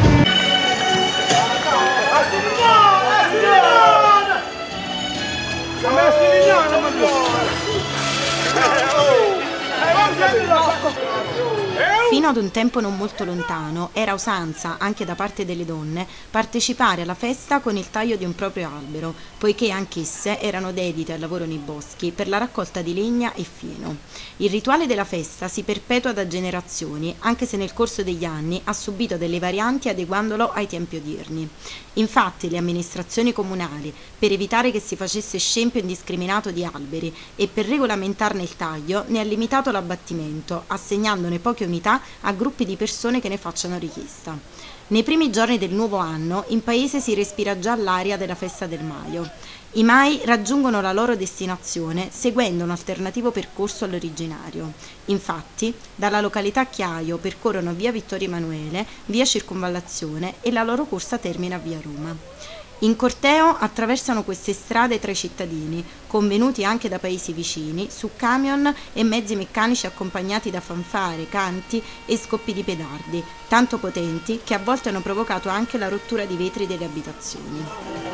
Fino ad un tempo non molto lontano era usanza, anche da parte delle donne, partecipare alla festa con il taglio di un proprio albero, poiché anch'esse erano dedite al lavoro nei boschi per la raccolta di legna e fieno. Il rituale della festa si perpetua da generazioni, anche se nel corso degli anni ha subito delle varianti adeguandolo ai tempi odierni. Infatti le amministrazioni comunali, per evitare che si facesse scempio indiscriminato di alberi e per regolamentarne il taglio, ne ha limitato l'abbattimento, assegnandone poche unità a gruppi di persone che ne facciano richiesta. Nei primi giorni del nuovo anno in paese si respira già l'aria della festa del Maio. I mai raggiungono la loro destinazione seguendo un alternativo percorso all'originario. Infatti, dalla località Chiaio percorrono via Vittorio Emanuele, via Circonvallazione e la loro corsa termina a via Roma. In corteo attraversano queste strade tra i cittadini, convenuti anche da paesi vicini, su camion e mezzi meccanici accompagnati da fanfare, canti e scoppi di pedardi, tanto potenti che a volte hanno provocato anche la rottura di vetri delle abitazioni.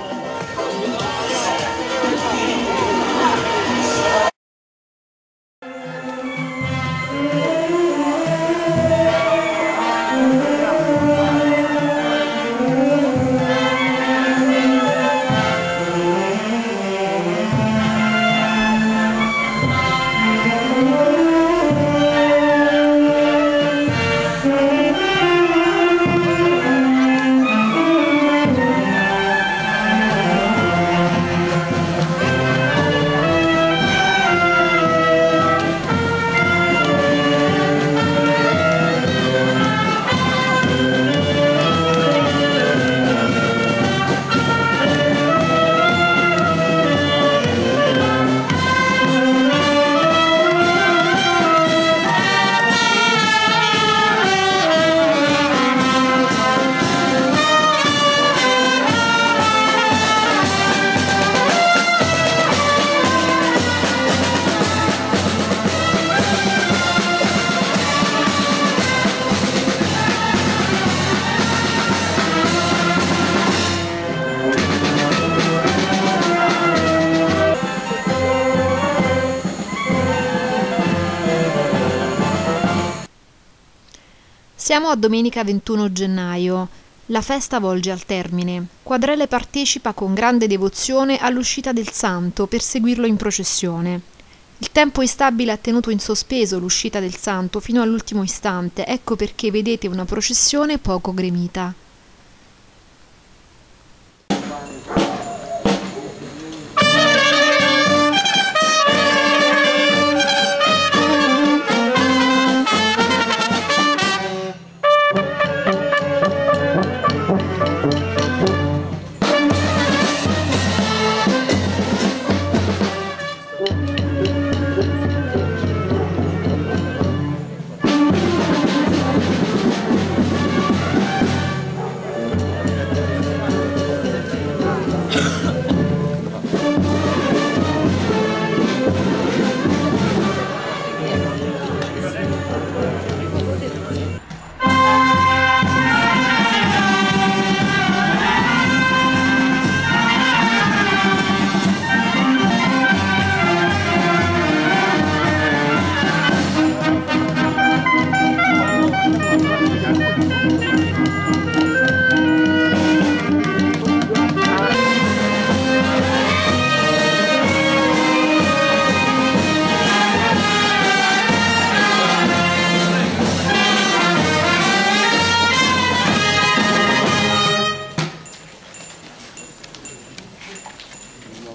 Siamo a domenica ventuno gennaio. La festa volge al termine. Quadrelle partecipa con grande devozione all'uscita del santo per seguirlo in processione. Il tempo instabile ha tenuto in sospeso l'uscita del santo fino all'ultimo istante, ecco perché vedete una processione poco gremita.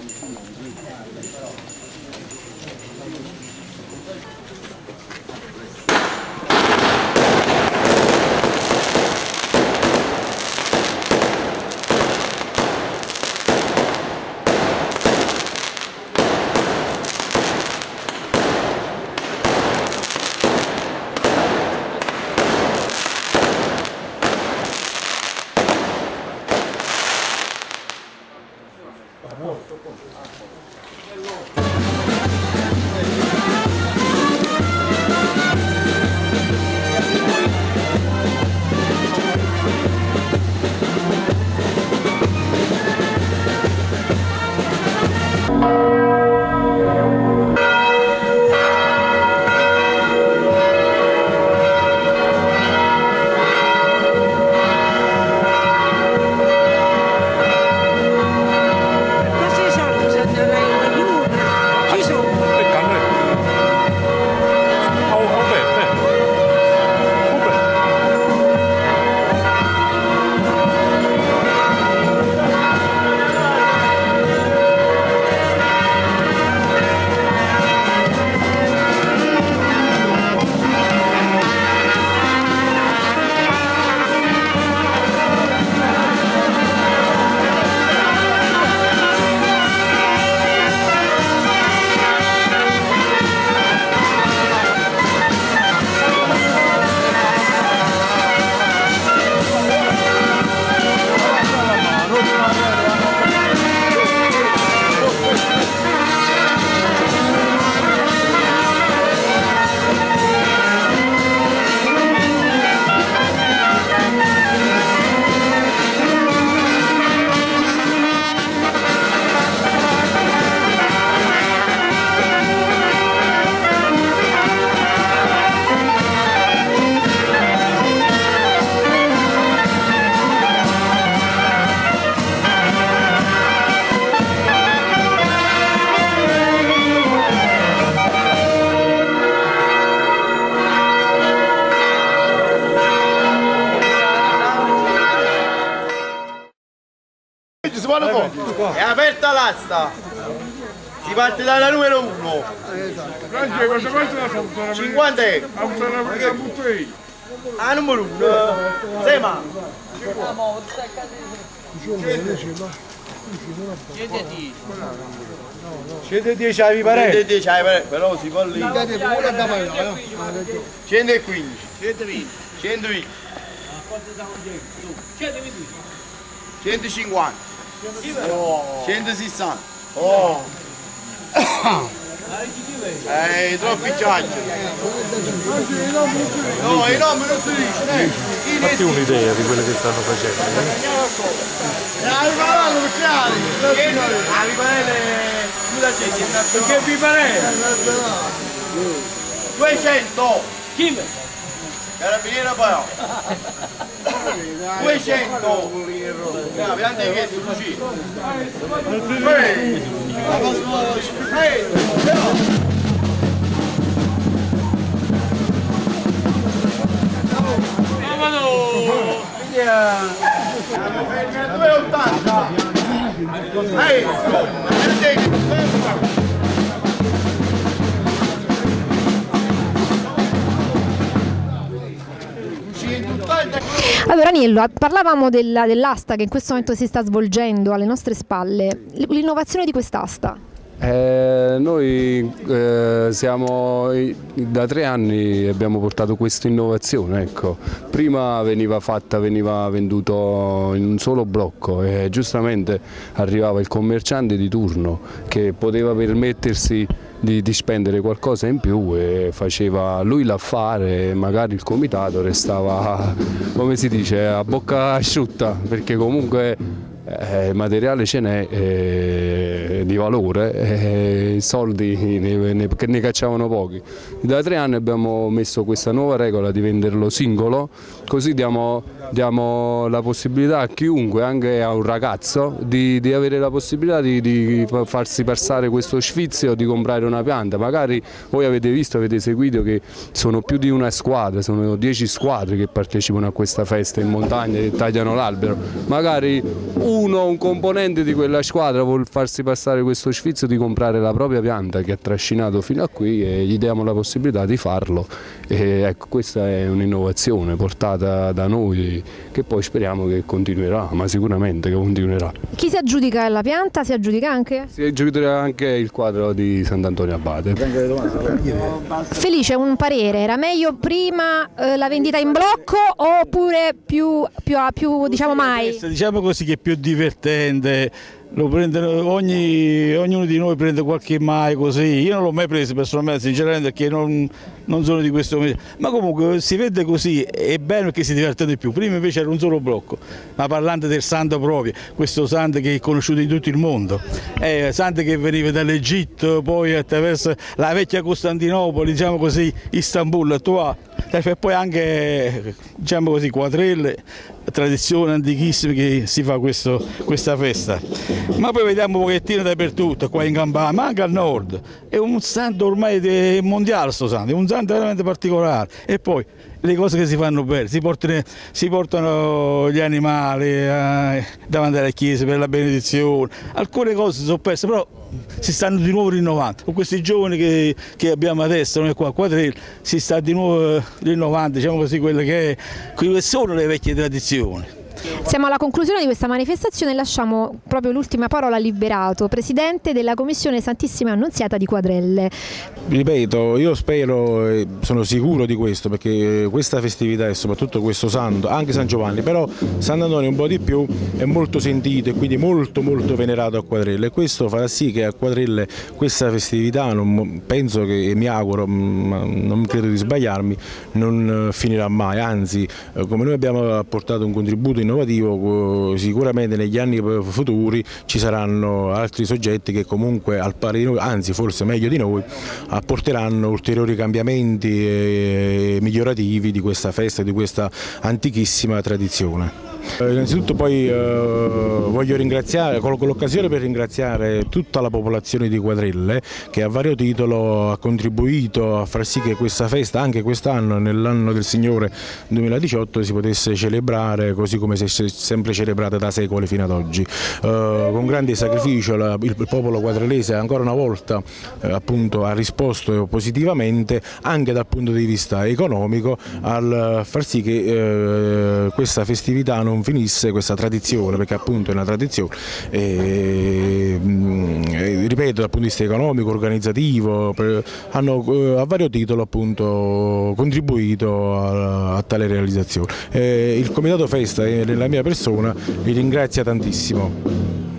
È aperta l'asta, si parte dalla numero uno, cinquanta euro, ah numero uno, sema, cento dieci ai parenti, cento dieci ai parenti, però si può lì, centoquindici, centoventi, centocinquanta, centosessanta, oh. Eh, troppi ciacci. No, i nomi non si dice. Fatti un'idea di quello che stanno facendo. Ah, riparato perché ali? Ah, riparare perché vi pare? duecento. Chi? Carabiniere poi. duecento. Abbiamo chiesto così. due e ottanta. Allora Aniello, parlavamo della, dell'asta che in questo momento si sta svolgendo alle nostre spalle, l'innovazione di quest'asta. Eh, noi eh, siamo da tre anni abbiamo portato questa innovazione, ecco. Prima veniva fatta, veniva venduto in un solo blocco e giustamente arrivava il commerciante di turno che poteva permettersi di, di spendere qualcosa in più e faceva lui l'affare e magari il comitato restava, come si dice, a bocca asciutta, perché comunque Eh, il materiale ce n'è eh, di valore, eh, i soldi ne, ne, ne cacciavano pochi. Da tre anni abbiamo messo questa nuova regola di venderlo singolo, così diamo, diamo la possibilità a chiunque, anche a un ragazzo, di, di avere la possibilità di, di farsi passare questo sfizio di comprare una pianta. Magari voi avete visto, avete seguito che sono più di una squadra, sono dieci squadre che partecipano a questa festa in montagna e tagliano l'albero. Magari uno, un componente di quella squadra vuol farsi passare questo sfizio di comprare la propria pianta che ha trascinato fino a qui e gli diamo la possibilità di farlo. E ecco, questa è un'innovazione portata da noi che poi speriamo che continuerà, ma sicuramente che continuerà. Chi si aggiudica la pianta? Si aggiudica anche? Si aggiudicherà anche il quadro di Sant'Antonio Abate. Felice, un parere, era meglio prima eh, la vendita in blocco oppure più, più, più diciamo mai? Diciamo così che è più divertente. Lo prendono, ogni, ognuno di noi prende qualche mai così, io non l'ho mai preso personalmente sinceramente perché non, non sono di questo, ma comunque si vede così, è bello perché si divertono di più. Prima invece era un solo blocco, ma parlando del santo proprio, questo santo che è conosciuto in tutto il mondo, è santo che veniva dall'Egitto, poi attraverso la vecchia Costantinopoli, diciamo così, Istanbul, attuale, e poi anche diciamo così quadrelle, tradizione antichissima che si fa questo, questa festa. Ma poi vediamo un pochettino dappertutto, qua in Campania, ma anche al nord. È un santo ormai mondiale sto santo, è un santo veramente particolare. E poi le cose che si fanno bene, si portano, si portano gli animali eh, davanti alla chiesa per la benedizione, alcune cose si sono perse, però si stanno di nuovo rinnovando. Con questi giovani che, che abbiamo adesso, noi qua a Quadrelle, si sta di nuovo rinnovando, diciamo così, quelle che, che sono le vecchie tradizioni. Siamo alla conclusione di questa manifestazione e lasciamo proprio l'ultima parola a Liberato, Presidente della Commissione Santissima Annunziata di Quadrelle. Ripeto, io spero e sono sicuro di questo, perché questa festività e soprattutto questo santo, anche San Giovanni, però Sant'Antonio un po' di più, è molto sentito e quindi molto molto venerato a Quadrelle, e questo farà sì che a Quadrelle questa festività, non, penso che, e mi auguro, ma non credo di sbagliarmi, non finirà mai, anzi come noi abbiamo apportato un contributo innovativo, sicuramente negli anni futuri ci saranno altri soggetti che comunque al pari di noi, anzi forse meglio di noi, apporteranno ulteriori cambiamenti e migliorativi di questa festa, di questa antichissima tradizione. Eh, innanzitutto poi eh, voglio ringraziare, colgo l'occasione per ringraziare tutta la popolazione di Quadrelle che a vario titolo ha contribuito a far sì che questa festa anche quest'anno, nell'anno del Signore duemiladiciotto, si potesse celebrare così come si è sempre celebrata da secoli fino ad oggi. Eh, con grande sacrificio la, il, il popolo quadrellese ancora una volta eh, appunto, ha risposto positivamente anche dal punto di vista economico al far sì che eh, questa festività non finisse, questa tradizione, perché appunto è una tradizione, e, e, ripeto, dal punto di vista economico, organizzativo, per, hanno eh, a vario titolo appunto contribuito a, a tale realizzazione. E il Comitato Festa e nella mia persona vi ringrazia tantissimo.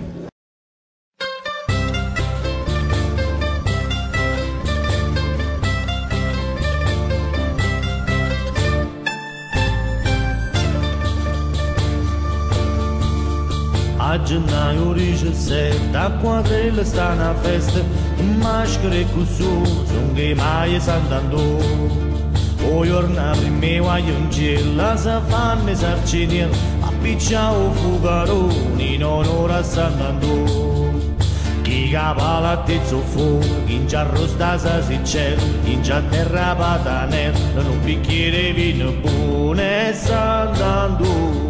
A gennaio diciassette a Quadrelle sta una festa, maschere con su, sono che mai è Sant'Antonio. O giorno prima voglio in cielo, la savanna sarcinella, appicciavo fugaroni in onore a Sant'Antonio. Chi capa la tezzo fuori, chi in arrosta sa si c'è, chi in terra patanella, un bicchiere vino buono e Sant'Antonio.